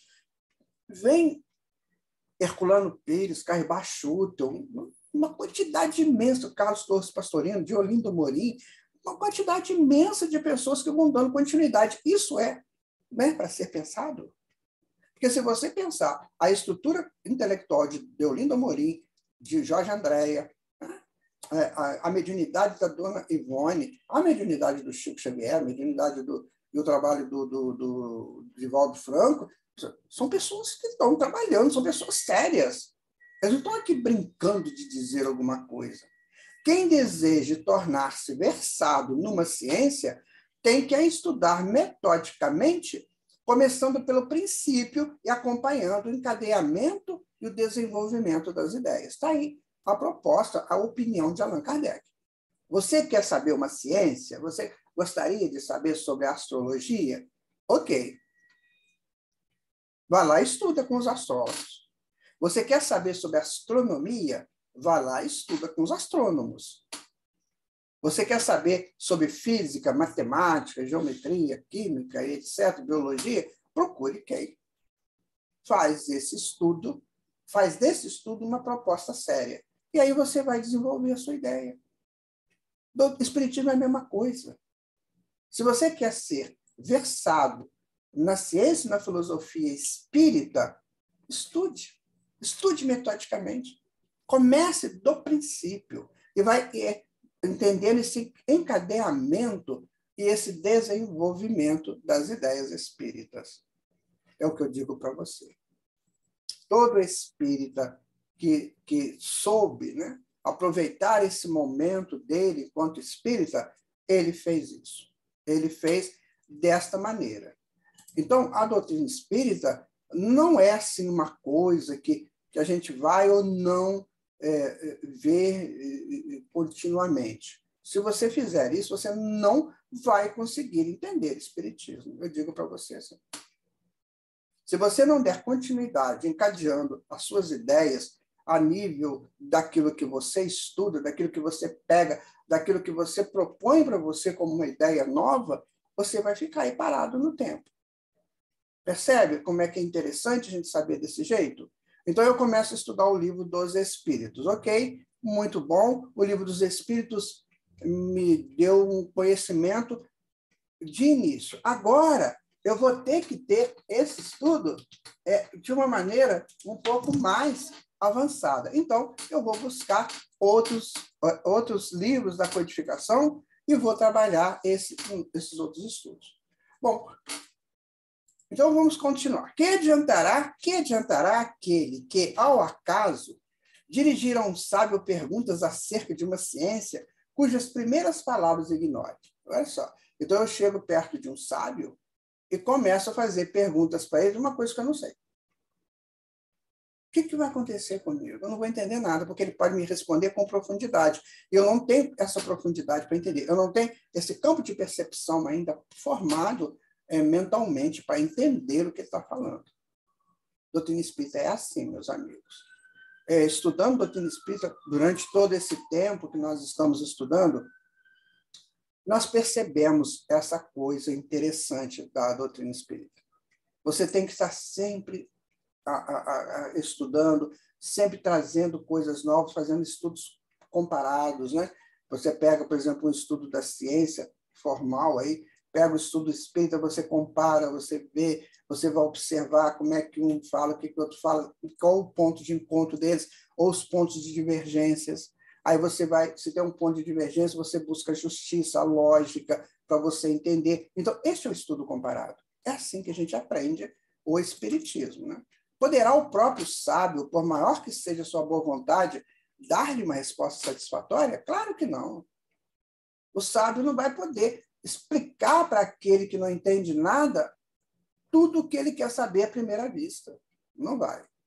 vem Herculano Pires, Caribá Schutel, uma quantidade imensa, Carlos Torres Pastorino, de Olinda Morim, uma quantidade imensa de pessoas que vão dando continuidade. Isso é, né, para ser pensado. Porque se você pensar a estrutura intelectual de Deolinda Morim, de Jorge Andréa, né, a, a mediunidade da dona Ivone, a mediunidade do Chico Xavier, a mediunidade do, e o trabalho do, do, do Divaldo Franco, são pessoas que estão trabalhando, são pessoas sérias. Eles não estão aqui brincando de dizer alguma coisa. Quem deseja tornar-se versado numa ciência tem que a estudar metodicamente, começando pelo princípio e acompanhando o encadeamento e o desenvolvimento das ideias. Está aí a proposta, a opinião de Allan Kardec. Você quer saber uma ciência? Você gostaria de saber sobre a astrologia? Ok. Vá lá e estuda com os astrólogos. Você quer saber sobre astronomia? Vá lá e estuda com os astrônomos. Você quer saber sobre física, matemática, geometria, química, etcétera, biologia? Procure quem faz esse estudo, faz desse estudo uma proposta séria. E aí você vai desenvolver a sua ideia. O espiritismo é a mesma coisa. Se você quer ser versado na ciência e na filosofia espírita, estude. Estude metodicamente. Comece do princípio e vai entendendo esse encadeamento e esse desenvolvimento das ideias espíritas. É o que eu digo para você. Todo espírita que, que soube, né, aproveitar esse momento dele enquanto espírita, ele fez isso. Ele fez desta maneira. Então, a doutrina espírita não é assim uma coisa que, que a gente vai ou não é, ver continuamente. Se você fizer isso, você não vai conseguir entender espiritismo. Eu digo para você assim. Se você não der continuidade encadeando as suas ideias a nível daquilo que você estuda, daquilo que você pega, daquilo que você propõe para você como uma ideia nova, você vai ficar aí parado no tempo. Percebe como é que é interessante a gente saber desse jeito? Então, eu começo a estudar o livro dos Espíritos, ok? Muito bom. O livro dos Espíritos me deu um conhecimento de início. Agora, eu vou ter que ter esse estudo é, de uma maneira um pouco mais avançada. Então, eu vou buscar outros, outros livros da codificação e vou trabalhar esse, esses outros estudos. Bom, então vamos continuar. Que adiantará, que adiantará aquele que, ao acaso, dirigir a um sábio perguntas acerca de uma ciência cujas primeiras palavras ignore? Olha só. Então, eu chego perto de um sábio e começo a fazer perguntas para ele de uma coisa que eu não sei. O que, que vai acontecer comigo? Eu não vou entender nada, porque ele pode me responder com profundidade. Eu não tenho essa profundidade para entender. Eu não tenho esse campo de percepção ainda formado é, mentalmente para entender o que ele está falando. Doutrina espírita é assim, meus amigos. É, estudando doutrina espírita durante todo esse tempo que nós estamos estudando, nós percebemos essa coisa interessante da doutrina espírita. Você tem que estar sempre a, a, a, estudando, sempre trazendo coisas novas, fazendo estudos comparados, né? Você pega, por exemplo, um estudo da ciência formal, aí, pega o estudo espírita, você compara, você vê, você vai observar como é que um fala, o que o outro fala, qual o ponto de encontro deles, ou os pontos de divergências. Aí você vai, se tem um ponto de divergência, você busca a justiça, a lógica, para você entender. Então, esse é o estudo comparado. É assim que a gente aprende o espiritismo, né? Poderá o próprio sábio, por maior que seja a sua boa vontade, dar-lhe uma resposta satisfatória? Claro que não. O sábio não vai poder explicar para aquele que não entende nada tudo o que ele quer saber à primeira vista. Não vai. O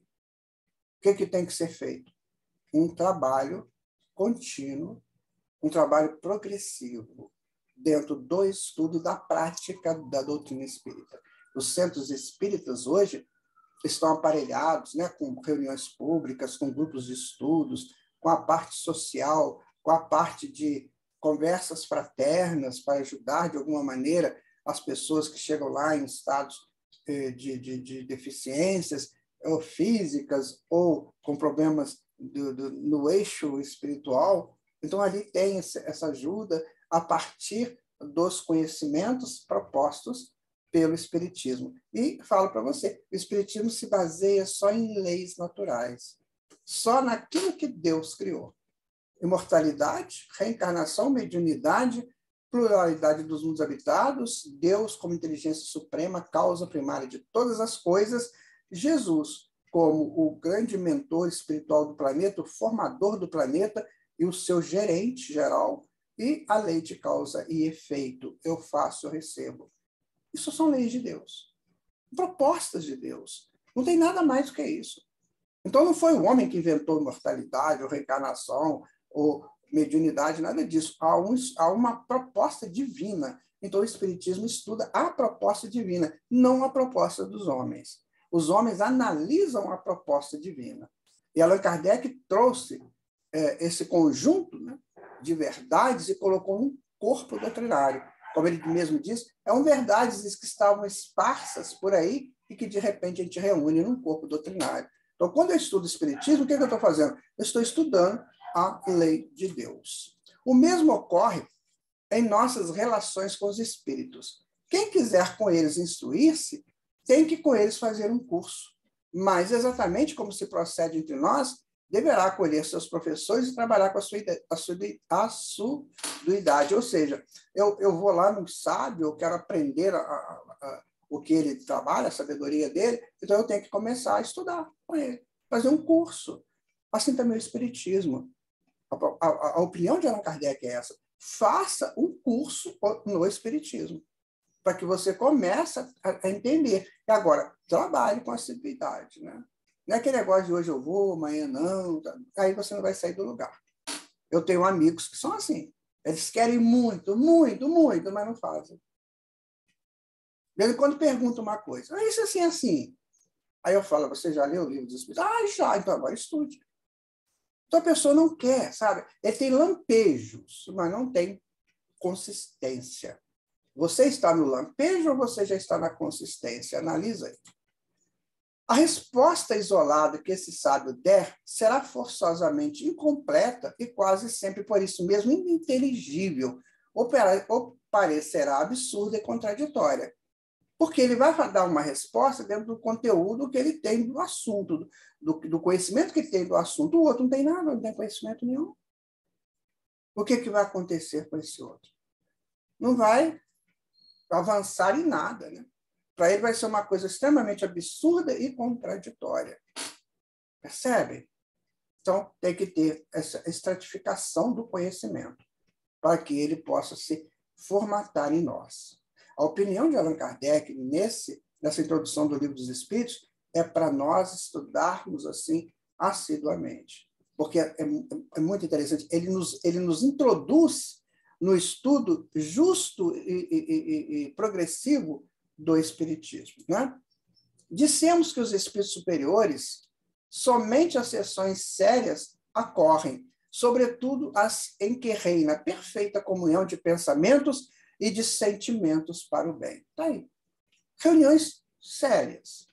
que, que tem que ser feito? Um trabalho contínuo, um trabalho progressivo dentro do estudo da prática da doutrina espírita. Os centros espíritas hoje estão aparelhados, né, com reuniões públicas, com grupos de estudos, com a parte social, com a parte de conversas fraternas para ajudar, de alguma maneira, as pessoas que chegam lá em estados de, de, de deficiências, ou físicas, ou com problemas do, do, no eixo espiritual. Então, ali tem essa ajuda a partir dos conhecimentos propostos pelo Espiritismo. E falo para você, o Espiritismo se baseia só em leis naturais, só naquilo que Deus criou. Imortalidade, reencarnação, mediunidade, pluralidade dos mundos habitados, Deus como inteligência suprema, causa primária de todas as coisas, Jesus como o grande mentor espiritual do planeta, o formador do planeta e o seu gerente geral, e a lei de causa e efeito, eu faço, eu recebo. Isso são leis de Deus, propostas de Deus. Não tem nada mais do que isso. Então, não foi o homem que inventou imortalidade, ou reencarnação, ou mediunidade, nada disso. Há, um, há uma proposta divina. Então, o Espiritismo estuda a proposta divina, não a proposta dos homens. Os homens analisam a proposta divina. E Allan Kardec trouxe é, esse conjunto, né, de verdades e colocou num corpo doutrinário. Como ele mesmo diz, são verdades que estavam esparsas por aí e que, de repente, a gente reúne num corpo doutrinário. Então, quando eu estudo o Espiritismo, o que, é que eu estou fazendo? Eu estou estudando a lei de Deus. O mesmo ocorre em nossas relações com os espíritos. Quem quiser com eles instruir-se, tem que com eles fazer um curso. Mas, exatamente como se procede entre nós, deverá acolher seus professores e trabalhar com a sua assiduidade. Ou seja, eu, eu vou lá num sábio, eu quero aprender a, a, o que ele trabalha, a sabedoria dele, então eu tenho que começar a estudar com ele, fazer um curso. Assim também o Espiritismo. A, a, a opinião de Allan Kardec é essa. Faça um curso no Espiritismo, para que você comece a, a entender. E agora, trabalhe com assiduidade, né? Não é aquele negócio de hoje eu vou, amanhã não, aí você não vai sair do lugar. Eu tenho amigos que são assim. Eles querem muito, muito, muito, mas não fazem. Quando perguntam uma coisa, ah, isso assim, assim. Aí eu falo, você já leu o livro dos Espíritos? Ah, já, então agora estude. Então a pessoa não quer, sabe? Ele tem lampejos, mas não tem consistência. Você está no lampejo ou você já está na consistência? Analisa aí. A resposta isolada que esse sábio der será forçosamente incompleta e quase sempre, por isso mesmo, ininteligível, ou parecerá absurda e contraditória. Porque ele vai dar uma resposta dentro do conteúdo que ele tem do assunto, do, do conhecimento que ele tem do assunto. O outro não tem nada, não tem conhecimento nenhum. O que, que vai acontecer com esse outro? Não vai avançar em nada, né? Para ele vai ser uma coisa extremamente absurda e contraditória. Percebe? Então, tem que ter essa estratificação do conhecimento para que ele possa se formatar em nós. A opinião de Allan Kardec nesse, nessa introdução do Livro dos Espíritos é para nós estudarmos assim assiduamente. Porque é, é, é muito interessante. Ele nos, ele nos introduz no estudo justo e, e, e, e progressivo do Espiritismo, né? Dissemos que os espíritos superiores, somente as sessões sérias ocorrem, sobretudo as em que reina perfeita comunhão de pensamentos e de sentimentos para o bem. Tá aí. Reuniões sérias.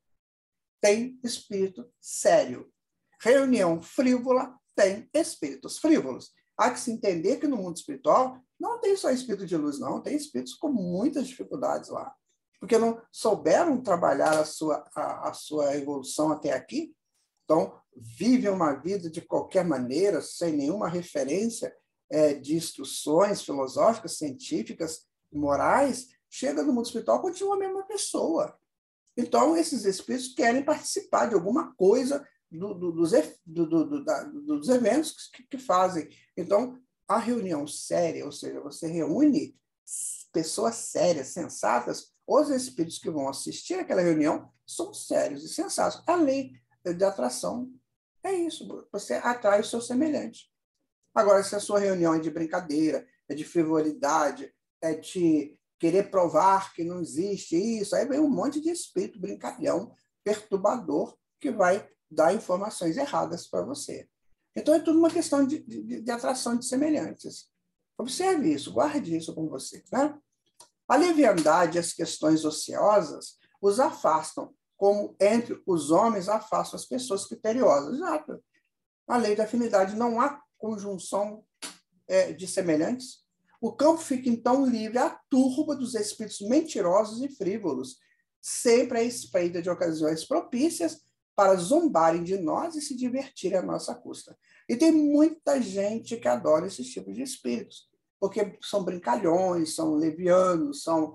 Tem espírito sério. Reunião frívola tem espíritos frívolos. Há que se entender que no mundo espiritual não tem só espírito de luz, não. Tem espíritos com muitas dificuldades lá. Porque não souberam trabalhar a sua, a, a sua evolução até aqui. Então, vivem uma vida de qualquer maneira, sem nenhuma referência é, de instruções filosóficas, científicas, morais. Chega no mundo espiritual, continua a mesma pessoa. Então, esses espíritos querem participar de alguma coisa do, do, dos, do, do, da, dos eventos que, que fazem. Então, a reunião séria, ou seja, você reúne pessoas sérias, sensatas, os espíritos que vão assistir àquela reunião são sérios e sensatos. A lei de atração é isso, você atrai o seu semelhante. Agora, se a sua reunião é de brincadeira, é de frivolidade, é de querer provar que não existe isso, aí vem um monte de espírito brincalhão, perturbador, que vai dar informações erradas para você. Então, é tudo uma questão de, de, de atração de semelhantes. Observe isso, guarde isso com você, né? A leviandade e as questões ociosas os afastam, como entre os homens afastam as pessoas criteriosas. Exato. A lei da afinidade, não há conjunção é, de semelhantes. O campo fica, então, livre à turba dos espíritos mentirosos e frívolos, sempre à espreita de ocasiões propícias para zombarem de nós e se divertirem à nossa custa. E tem muita gente que adora esses tipos de espíritos, porque são brincalhões, são levianos, são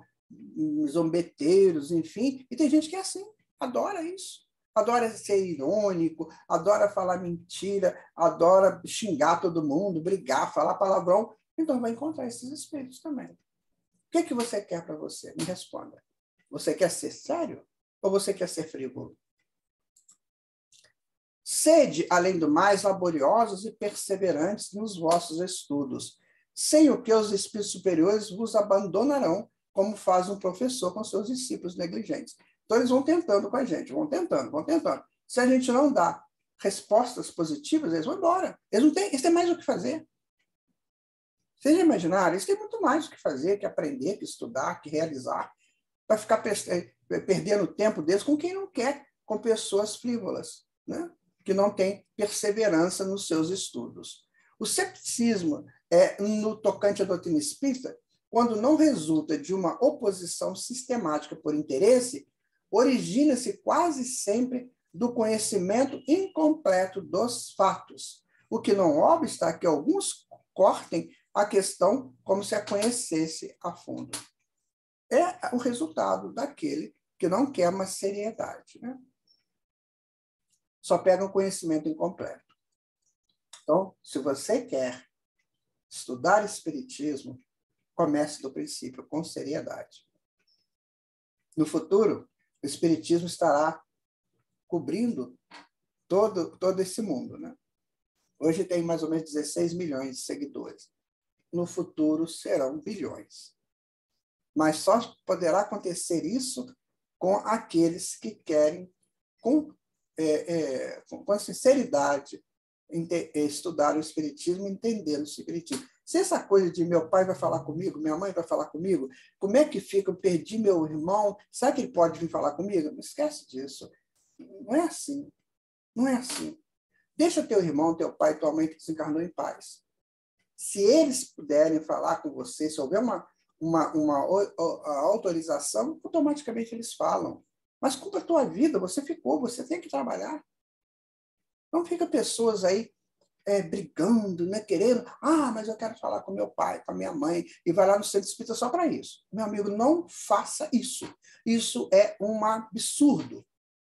zombeteiros, enfim. E tem gente que é assim, adora isso. Adora ser irônico, adora falar mentira, adora xingar todo mundo, brigar, falar palavrão. Então vai encontrar esses espíritos também. O que, é que você quer para você? Me responda. Você quer ser sério ou você quer ser frívolo? Sede, além do mais, laboriosos e perseverantes nos vossos estudos, sem o que os espíritos superiores vos abandonarão, como faz um professor com seus discípulos negligentes. Então, eles vão tentando com a gente, vão tentando, vão tentando. Se a gente não dá respostas positivas, eles vão embora. Eles não têm, eles têm mais o que fazer. Vocês já imaginaram? Eles têm muito mais o que fazer, que aprender, que estudar, que realizar, para ficar perdendo o tempo deles com quem não quer, com pessoas frívolas, né? Que não têm perseverança nos seus estudos. O cepticismo é, no tocante à doutrina espírita, quando não resulta de uma oposição sistemática por interesse, origina-se quase sempre do conhecimento incompleto dos fatos, o que não obsta que alguns cortem a questão como se a conhecesse a fundo. é o resultado daquele que não quer uma seriedade, né? Só pega um conhecimento incompleto. Então, se você quer estudar espiritismo, comece do princípio, com seriedade. No futuro, o espiritismo estará cobrindo todo, todo esse mundo, né? Hoje tem mais ou menos dezesseis milhões de seguidores. No futuro, serão bilhões. Mas só poderá acontecer isso com aqueles que querem, com, é, é, com sinceridade, estudar o espiritismo, entender o espiritismo. Se essa coisa de meu pai vai falar comigo, minha mãe vai falar comigo, como é que fica? Eu perdi meu irmão, será que ele pode vir falar comigo? Não esquece disso. Não é assim. Não é assim. Deixa teu irmão, teu pai, tua mãe que desencarnou em paz. Se eles puderem falar com você, se houver uma, uma, uma autorização, automaticamente eles falam. Mas culpa a tua vida, você ficou, você tem que trabalhar. Não fica pessoas aí é, brigando, né, querendo, ah, mas eu quero falar com meu pai, com a minha mãe, e vai lá no centro espírita só para isso. Meu amigo, não faça isso. Isso é um absurdo.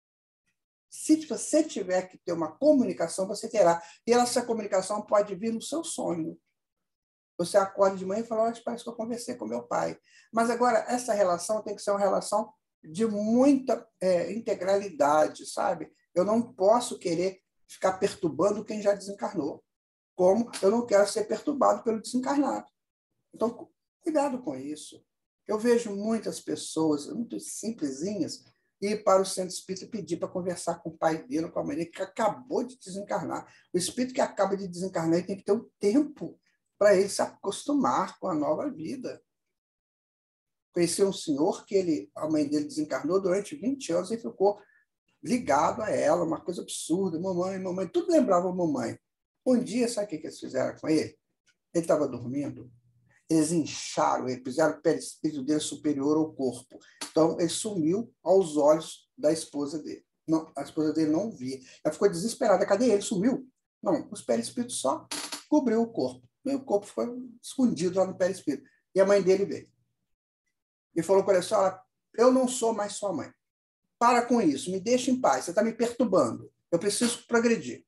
Se você tiver que ter uma comunicação, você terá. E essa comunicação pode vir no seu sonho. Você acorda de manhã e fala, olha, parece que eu conversei com meu pai. Mas agora, essa relação tem que ser uma relação de muita é, integralidade, sabe? Eu não posso querer ficar perturbando quem já desencarnou, como eu não quero ser perturbado pelo desencarnado. Então, cuidado com isso. Eu vejo muitas pessoas, muito simplesinhas, ir para o centro espírita pedir para conversar com o pai dele, com a mãe dele, que acabou de desencarnar. O espírito que acaba de desencarnar tem que ter um tempo para ele se acostumar com a nova vida. Conheci um senhor que ele, a mãe dele desencarnou durante vinte anos e ficou ligado a ela, uma coisa absurda, mamãe, mamãe, tudo lembrava a mamãe. Um dia, sabe o que eles fizeram com ele? Ele estava dormindo, eles incharam ele, fizeram o perispírito dele superior ao corpo. Então, ele sumiu aos olhos da esposa dele. Não, a esposa dele não via. Ela ficou desesperada. Cadê ele? Sumiu? Não, os perispíritos só cobriu o corpo. E o corpo foi escondido lá no perispírito. E a mãe dele veio. E falou para ele, senhora, eu não sou mais sua mãe. Para com isso, me deixa em paz, você está me perturbando. Eu preciso progredir.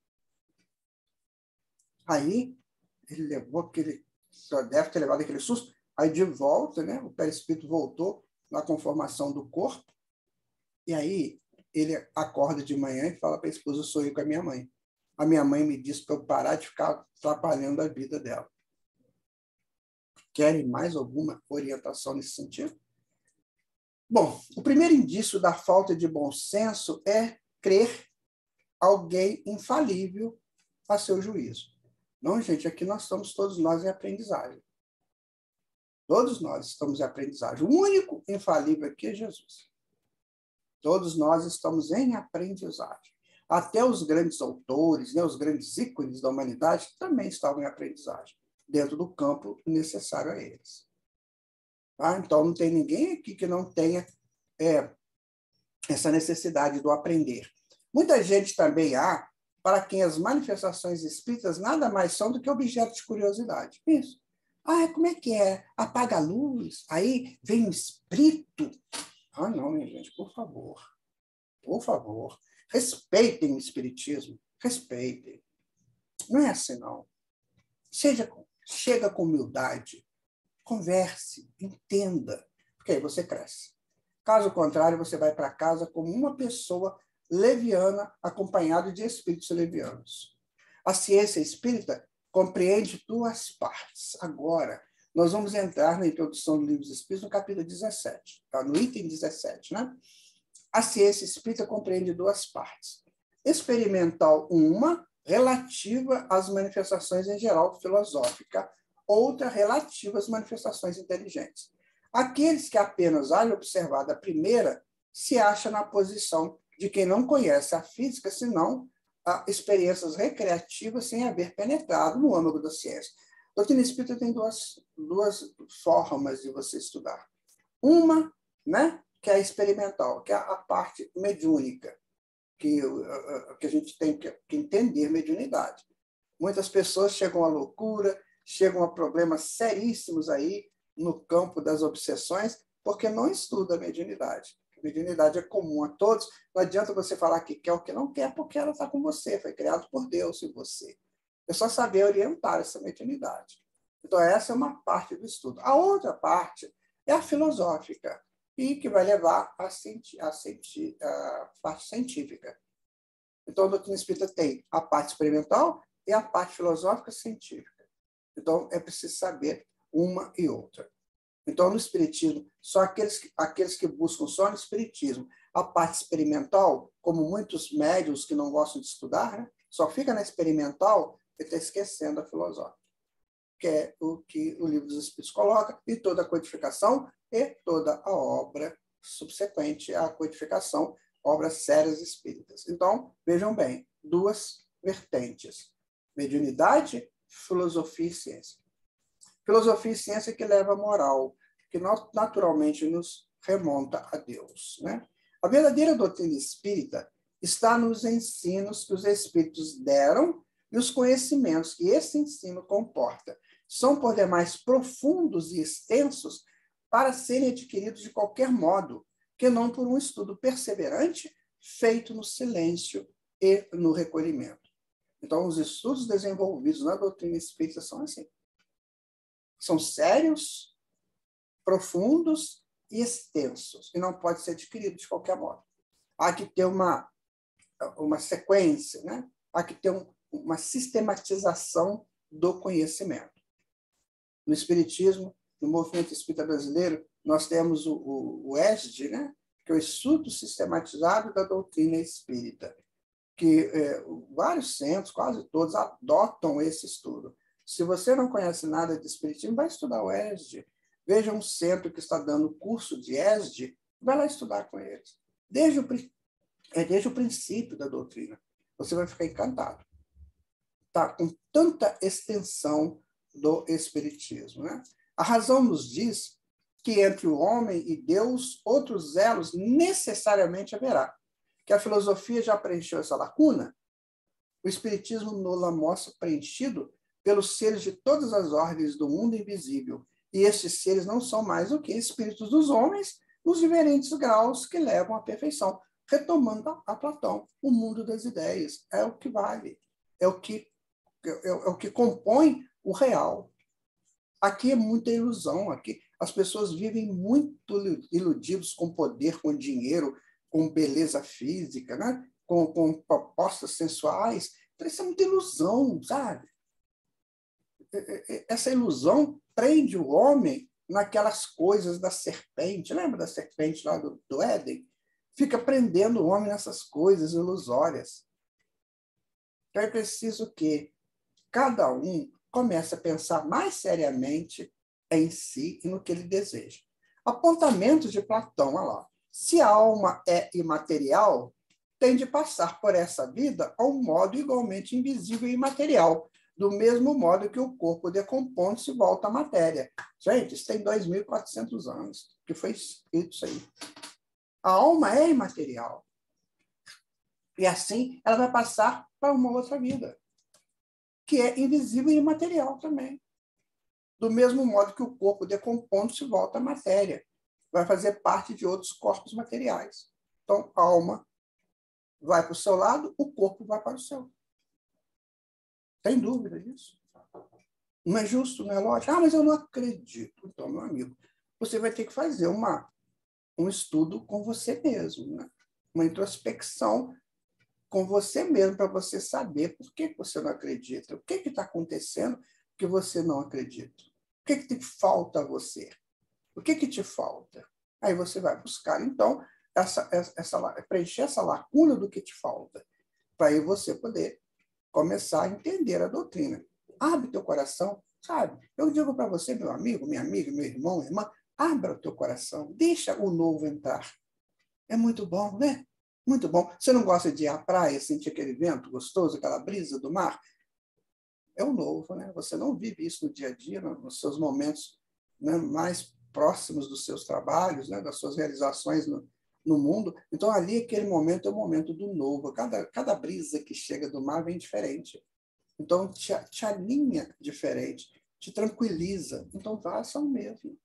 Aí, ele levou aquele, só deve ter levado aquele susto, aí de volta, né, o perispírito voltou na conformação do corpo, e aí ele acorda de manhã e fala para a esposa, sou eu com a minha mãe. A minha mãe me disse para eu parar de ficar atrapalhando a vida dela. Querem mais alguma orientação nesse sentido? Bom, o primeiro indício da falta de bom senso é crer alguém infalível a seu juízo. Não, gente, aqui nós estamos todos nós em aprendizagem. Todos nós estamos em aprendizagem. O único infalível aqui é Jesus. Todos nós estamos em aprendizagem. Até os grandes autores, né, os grandes ícones da humanidade também estavam em aprendizagem, dentro do campo necessário a eles. Tá? Então, não tem ninguém aqui que não tenha é, essa necessidade do aprender. Muita gente também há para quem as manifestações espíritas nada mais são do que objeto de curiosidade. Isso. Ah, como é que é? Apaga a luz, aí vem um espírito. Ah, não, minha gente, por favor. Por favor. Respeitem o espiritismo. Respeitem. Não é assim, não. Seja, chega com humildade. Converse, entenda, porque aí você cresce. Caso contrário, você vai para casa como uma pessoa leviana acompanhada de espíritos levianos. A ciência espírita compreende duas partes. Agora, nós vamos entrar na introdução do livro dos Espíritos no capítulo dezessete, tá? No item dezessete. Né? A ciência espírita compreende duas partes. Experimental, uma, relativa às manifestações em geral filosófica, outra relativa às manifestações inteligentes. Aqueles que apenas haja observado a primeira se acham na posição de quem não conhece a física, senão a experiências recreativas sem haver penetrado no âmago da ciência. A doutrina espírita tem duas, duas formas de você estudar. Uma, né, que é a experimental, que é a parte mediúnica, que, que a gente tem que entender mediunidade. Muitas pessoas chegam à loucura, chegam a problemas seríssimos aí no campo das obsessões, porque não estuda a mediunidade. A mediunidade é comum a todos. Não adianta você falar que quer o que não quer, porque ela está com você, foi criado por Deus em você. É só saber orientar essa mediunidade. Então, essa é uma parte do estudo. A outra parte é a filosófica, e que vai levar à parte científica. Então, a doutrina espírita tem a parte experimental e a parte filosófica científica. Então, é preciso saber uma e outra. Então, no espiritismo, só aqueles que, aqueles que buscam só no espiritismo a parte experimental, como muitos médiuns que não gostam de estudar, né? Só fica na experimental e está esquecendo a filosófica, que é o que o Livro dos Espíritos coloca, e toda a codificação e toda a obra subsequente à codificação, obras sérias espíritas. Então, vejam bem, duas vertentes: mediunidade, filosofia e ciência. Filosofia e ciência que leva a moral, que naturalmente nos remonta a Deus, né? A verdadeira doutrina espírita está nos ensinos que os espíritos deram e os conhecimentos que esse ensino comporta. São, por demais, profundos e extensos para serem adquiridos de qualquer modo, que não por um estudo perseverante feito no silêncio e no recolhimento. Então, os estudos desenvolvidos na doutrina espírita são assim. São sérios, profundos e extensos, e não pode ser adquirido de qualquer modo. Há que ter uma, uma sequência, né? Há que ter um, uma sistematização do conhecimento. No Espiritismo, no movimento espírita brasileiro, nós temos o, o, o E S D, né? Que é o Estudo Sistematizado da Doutrina Espírita, que é, vários centros, quase todos, adotam esse estudo. Se você não conhece nada de Espiritismo, vai estudar o E S D. Veja um centro que está dando curso de E S D, vai lá estudar com eles. Desde o, é, desde o princípio da doutrina. Você vai ficar encantado. Tá? Com tanta extensão do Espiritismo, né? A razão nos diz que entre o homem e Deus outros elos necessariamente haverá. Que a filosofia já preencheu essa lacuna, o Espiritismo nos mostra preenchido pelos seres de todas as ordens do mundo invisível. E estes seres não são mais do que espíritos dos homens nos diferentes graus que levam à perfeição. Retomando a Platão, o mundo das ideias é o que vale, é o que, é, é o que compõe o real. Aqui é muita ilusão, aqui as pessoas vivem muito iludidos com poder, com dinheiro, com beleza física, né? com, com propostas sensuais. Então, isso é muita ilusão, sabe? Essa ilusão prende o homem naquelas coisas da serpente. Lembra da serpente lá do, do Éden? Fica prendendo o homem nessas coisas ilusórias. Então é preciso que cada um comece a pensar mais seriamente em si e no que ele deseja. Apontamentos de Platão, olha lá. Se a alma é imaterial, tem de passar por essa vida a um modo igualmente invisível e imaterial, do mesmo modo que o corpo decompõe-se volta à matéria. Gente, isso tem dois mil e quatrocentos anos que foi escrito isso aí. A alma é imaterial. E assim ela vai passar para uma outra vida, que é invisível e imaterial também. Do mesmo modo que o corpo decompõe-se volta à matéria. Vai fazer parte de outros corpos materiais. Então, a alma vai para o seu lado, o corpo vai para o seu. Tem dúvida disso? Não é justo, não é lógico? Ah, mas eu não acredito. Então, meu amigo, você vai ter que fazer uma, um estudo com você mesmo, né? Uma introspecção com você mesmo, para você saber por que você não acredita, o que está acontecendo que você não acredita, o que, que te falta a você, o que, que te falta. Aí você vai buscar, então, essa, essa, preencher essa lacuna do que te falta, para aí você poder começar a entender a doutrina. Abre teu coração, sabe? Eu digo para você, meu amigo, minha amiga, meu irmão, minha irmã, abra o teu coração, deixa o novo entrar. É muito bom, né? Muito bom. Você não gosta de ir à praia, sentir aquele vento gostoso, aquela brisa do mar? É o novo, né? Você não vive isso no dia a dia, nos seus momentos, né, mais próximos dos seus trabalhos, né, das suas realizações no, no mundo. Então, ali, aquele momento é o momento do novo. Cada, cada brisa que chega do mar vem diferente. Então, te, te alinha diferente, te tranquiliza. Então, faça o mesmo.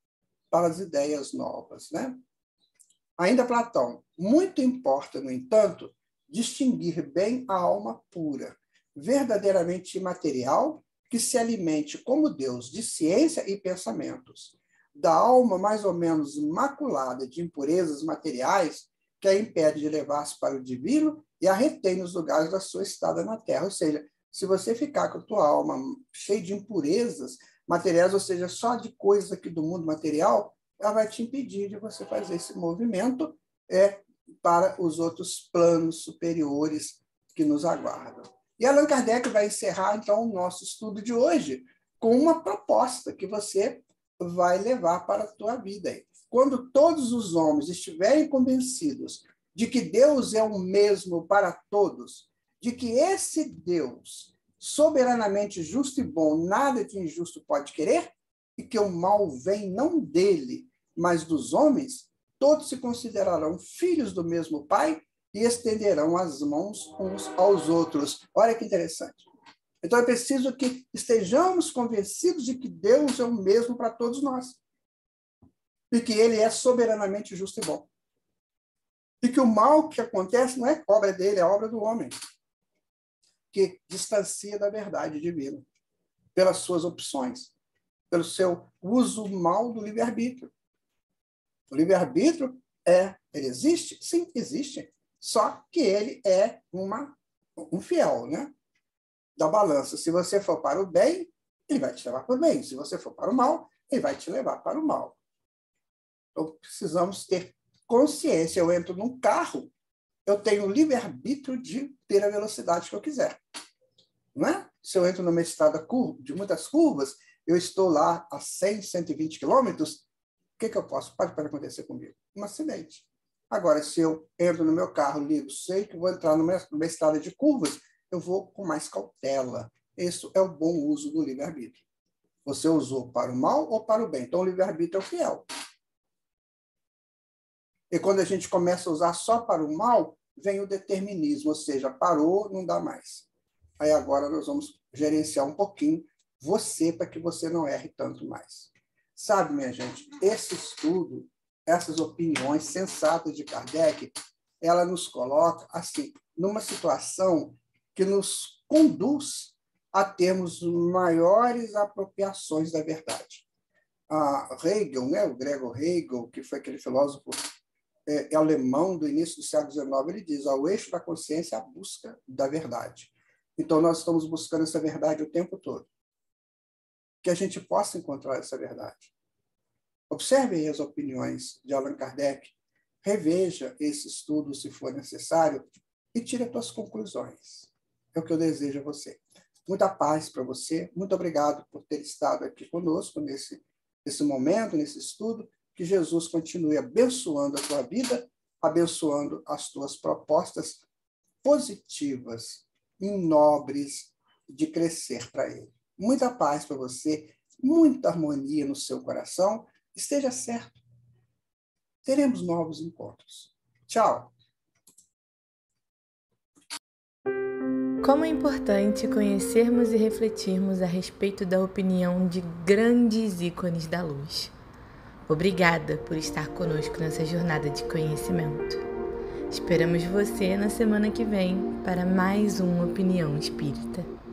para as ideias novas, né? Ainda Platão, muito importa, no entanto, distinguir bem a alma pura, verdadeiramente imaterial, que se alimente como Deus de ciência e pensamentos, da alma mais ou menos maculada de impurezas materiais, que a impede de levar-se para o divino e a retém nos lugares da sua estada na terra. Ou seja, se você ficar com a tua alma cheia de impurezas materiais, ou seja, só de coisas aqui do mundo material, ela vai te impedir de você fazer esse movimento é, para os outros planos superiores que nos aguardam. E Allan Kardec vai encerrar, então, o nosso estudo de hoje com uma proposta que você vai levar para a tua vida. Quando todos os homens estiverem convencidos de que Deus é o mesmo para todos, de que esse Deus, soberanamente justo e bom, nada de injusto pode querer, e que o mal vem não dele, mas dos homens, todos se considerarão filhos do mesmo Pai e estenderão as mãos uns aos outros. Olha que interessante. Então, é preciso que estejamos convencidos de que Deus é o mesmo para todos nós. E que ele é soberanamente justo e bom. E que o mal que acontece não é obra dele, é obra do homem, que distancia da verdade divina, pelas suas opções, pelo seu uso mal do livre-arbítrio. O livre-arbítrio é, ele existe? Sim, existe. Só que ele é uma, um fiel, né? Da balança. Se você for para o bem, ele vai te levar para o bem. Se você for para o mal, ele vai te levar para o mal. Então, precisamos ter consciência. Eu entro num carro, eu tenho o livre-arbítrio de ter a velocidade que eu quiser. Não é? Se eu entro numa estrada de muitas curvas, eu estou lá a cem, cento e vinte quilômetros, o que, que eu posso? Pode, pode acontecer comigo? Um acidente. Agora, se eu entro no meu carro, ligo, sei que vou entrar numa, numa estrada de curvas, eu vou com mais cautela. Esse é o bom uso do livre-arbítrio. Você usou para o mal ou para o bem? Então, o livre-arbítrio é o fiel. E quando a gente começa a usar só para o mal, vem o determinismo, ou seja, parou, não dá mais. Aí agora nós vamos gerenciar um pouquinho você para que você não erre tanto mais. Sabe, minha gente, esse estudo, essas opiniões sensatas de Kardec, ela nos coloca assim numa situação que nos conduz a termos maiores apropriações da verdade. A Hegel, né, o Gregor Hegel, que foi aquele filósofo é, alemão do início do século dezenove, ele diz: ao eixo da consciência, a busca da verdade. Então, nós estamos buscando essa verdade o tempo todo. Que a gente possa encontrar essa verdade. Observe aí as opiniões de Allan Kardec, reveja esse estudo, se for necessário, e tire as suas conclusões. É o que eu desejo a você. Muita paz para você. Muito obrigado por ter estado aqui conosco nesse, nesse momento, nesse estudo. Que Jesus continue abençoando a tua vida, abençoando as tuas propostas positivas e nobres de crescer para Ele. Muita paz para você, muita harmonia no seu coração. Esteja certo. Teremos novos encontros. Tchau. Como é importante conhecermos e refletirmos a respeito da opinião de grandes ícones da luz. Obrigada por estar conosco nessa jornada de conhecimento. Esperamos você na semana que vem para mais uma Opinião Espírita.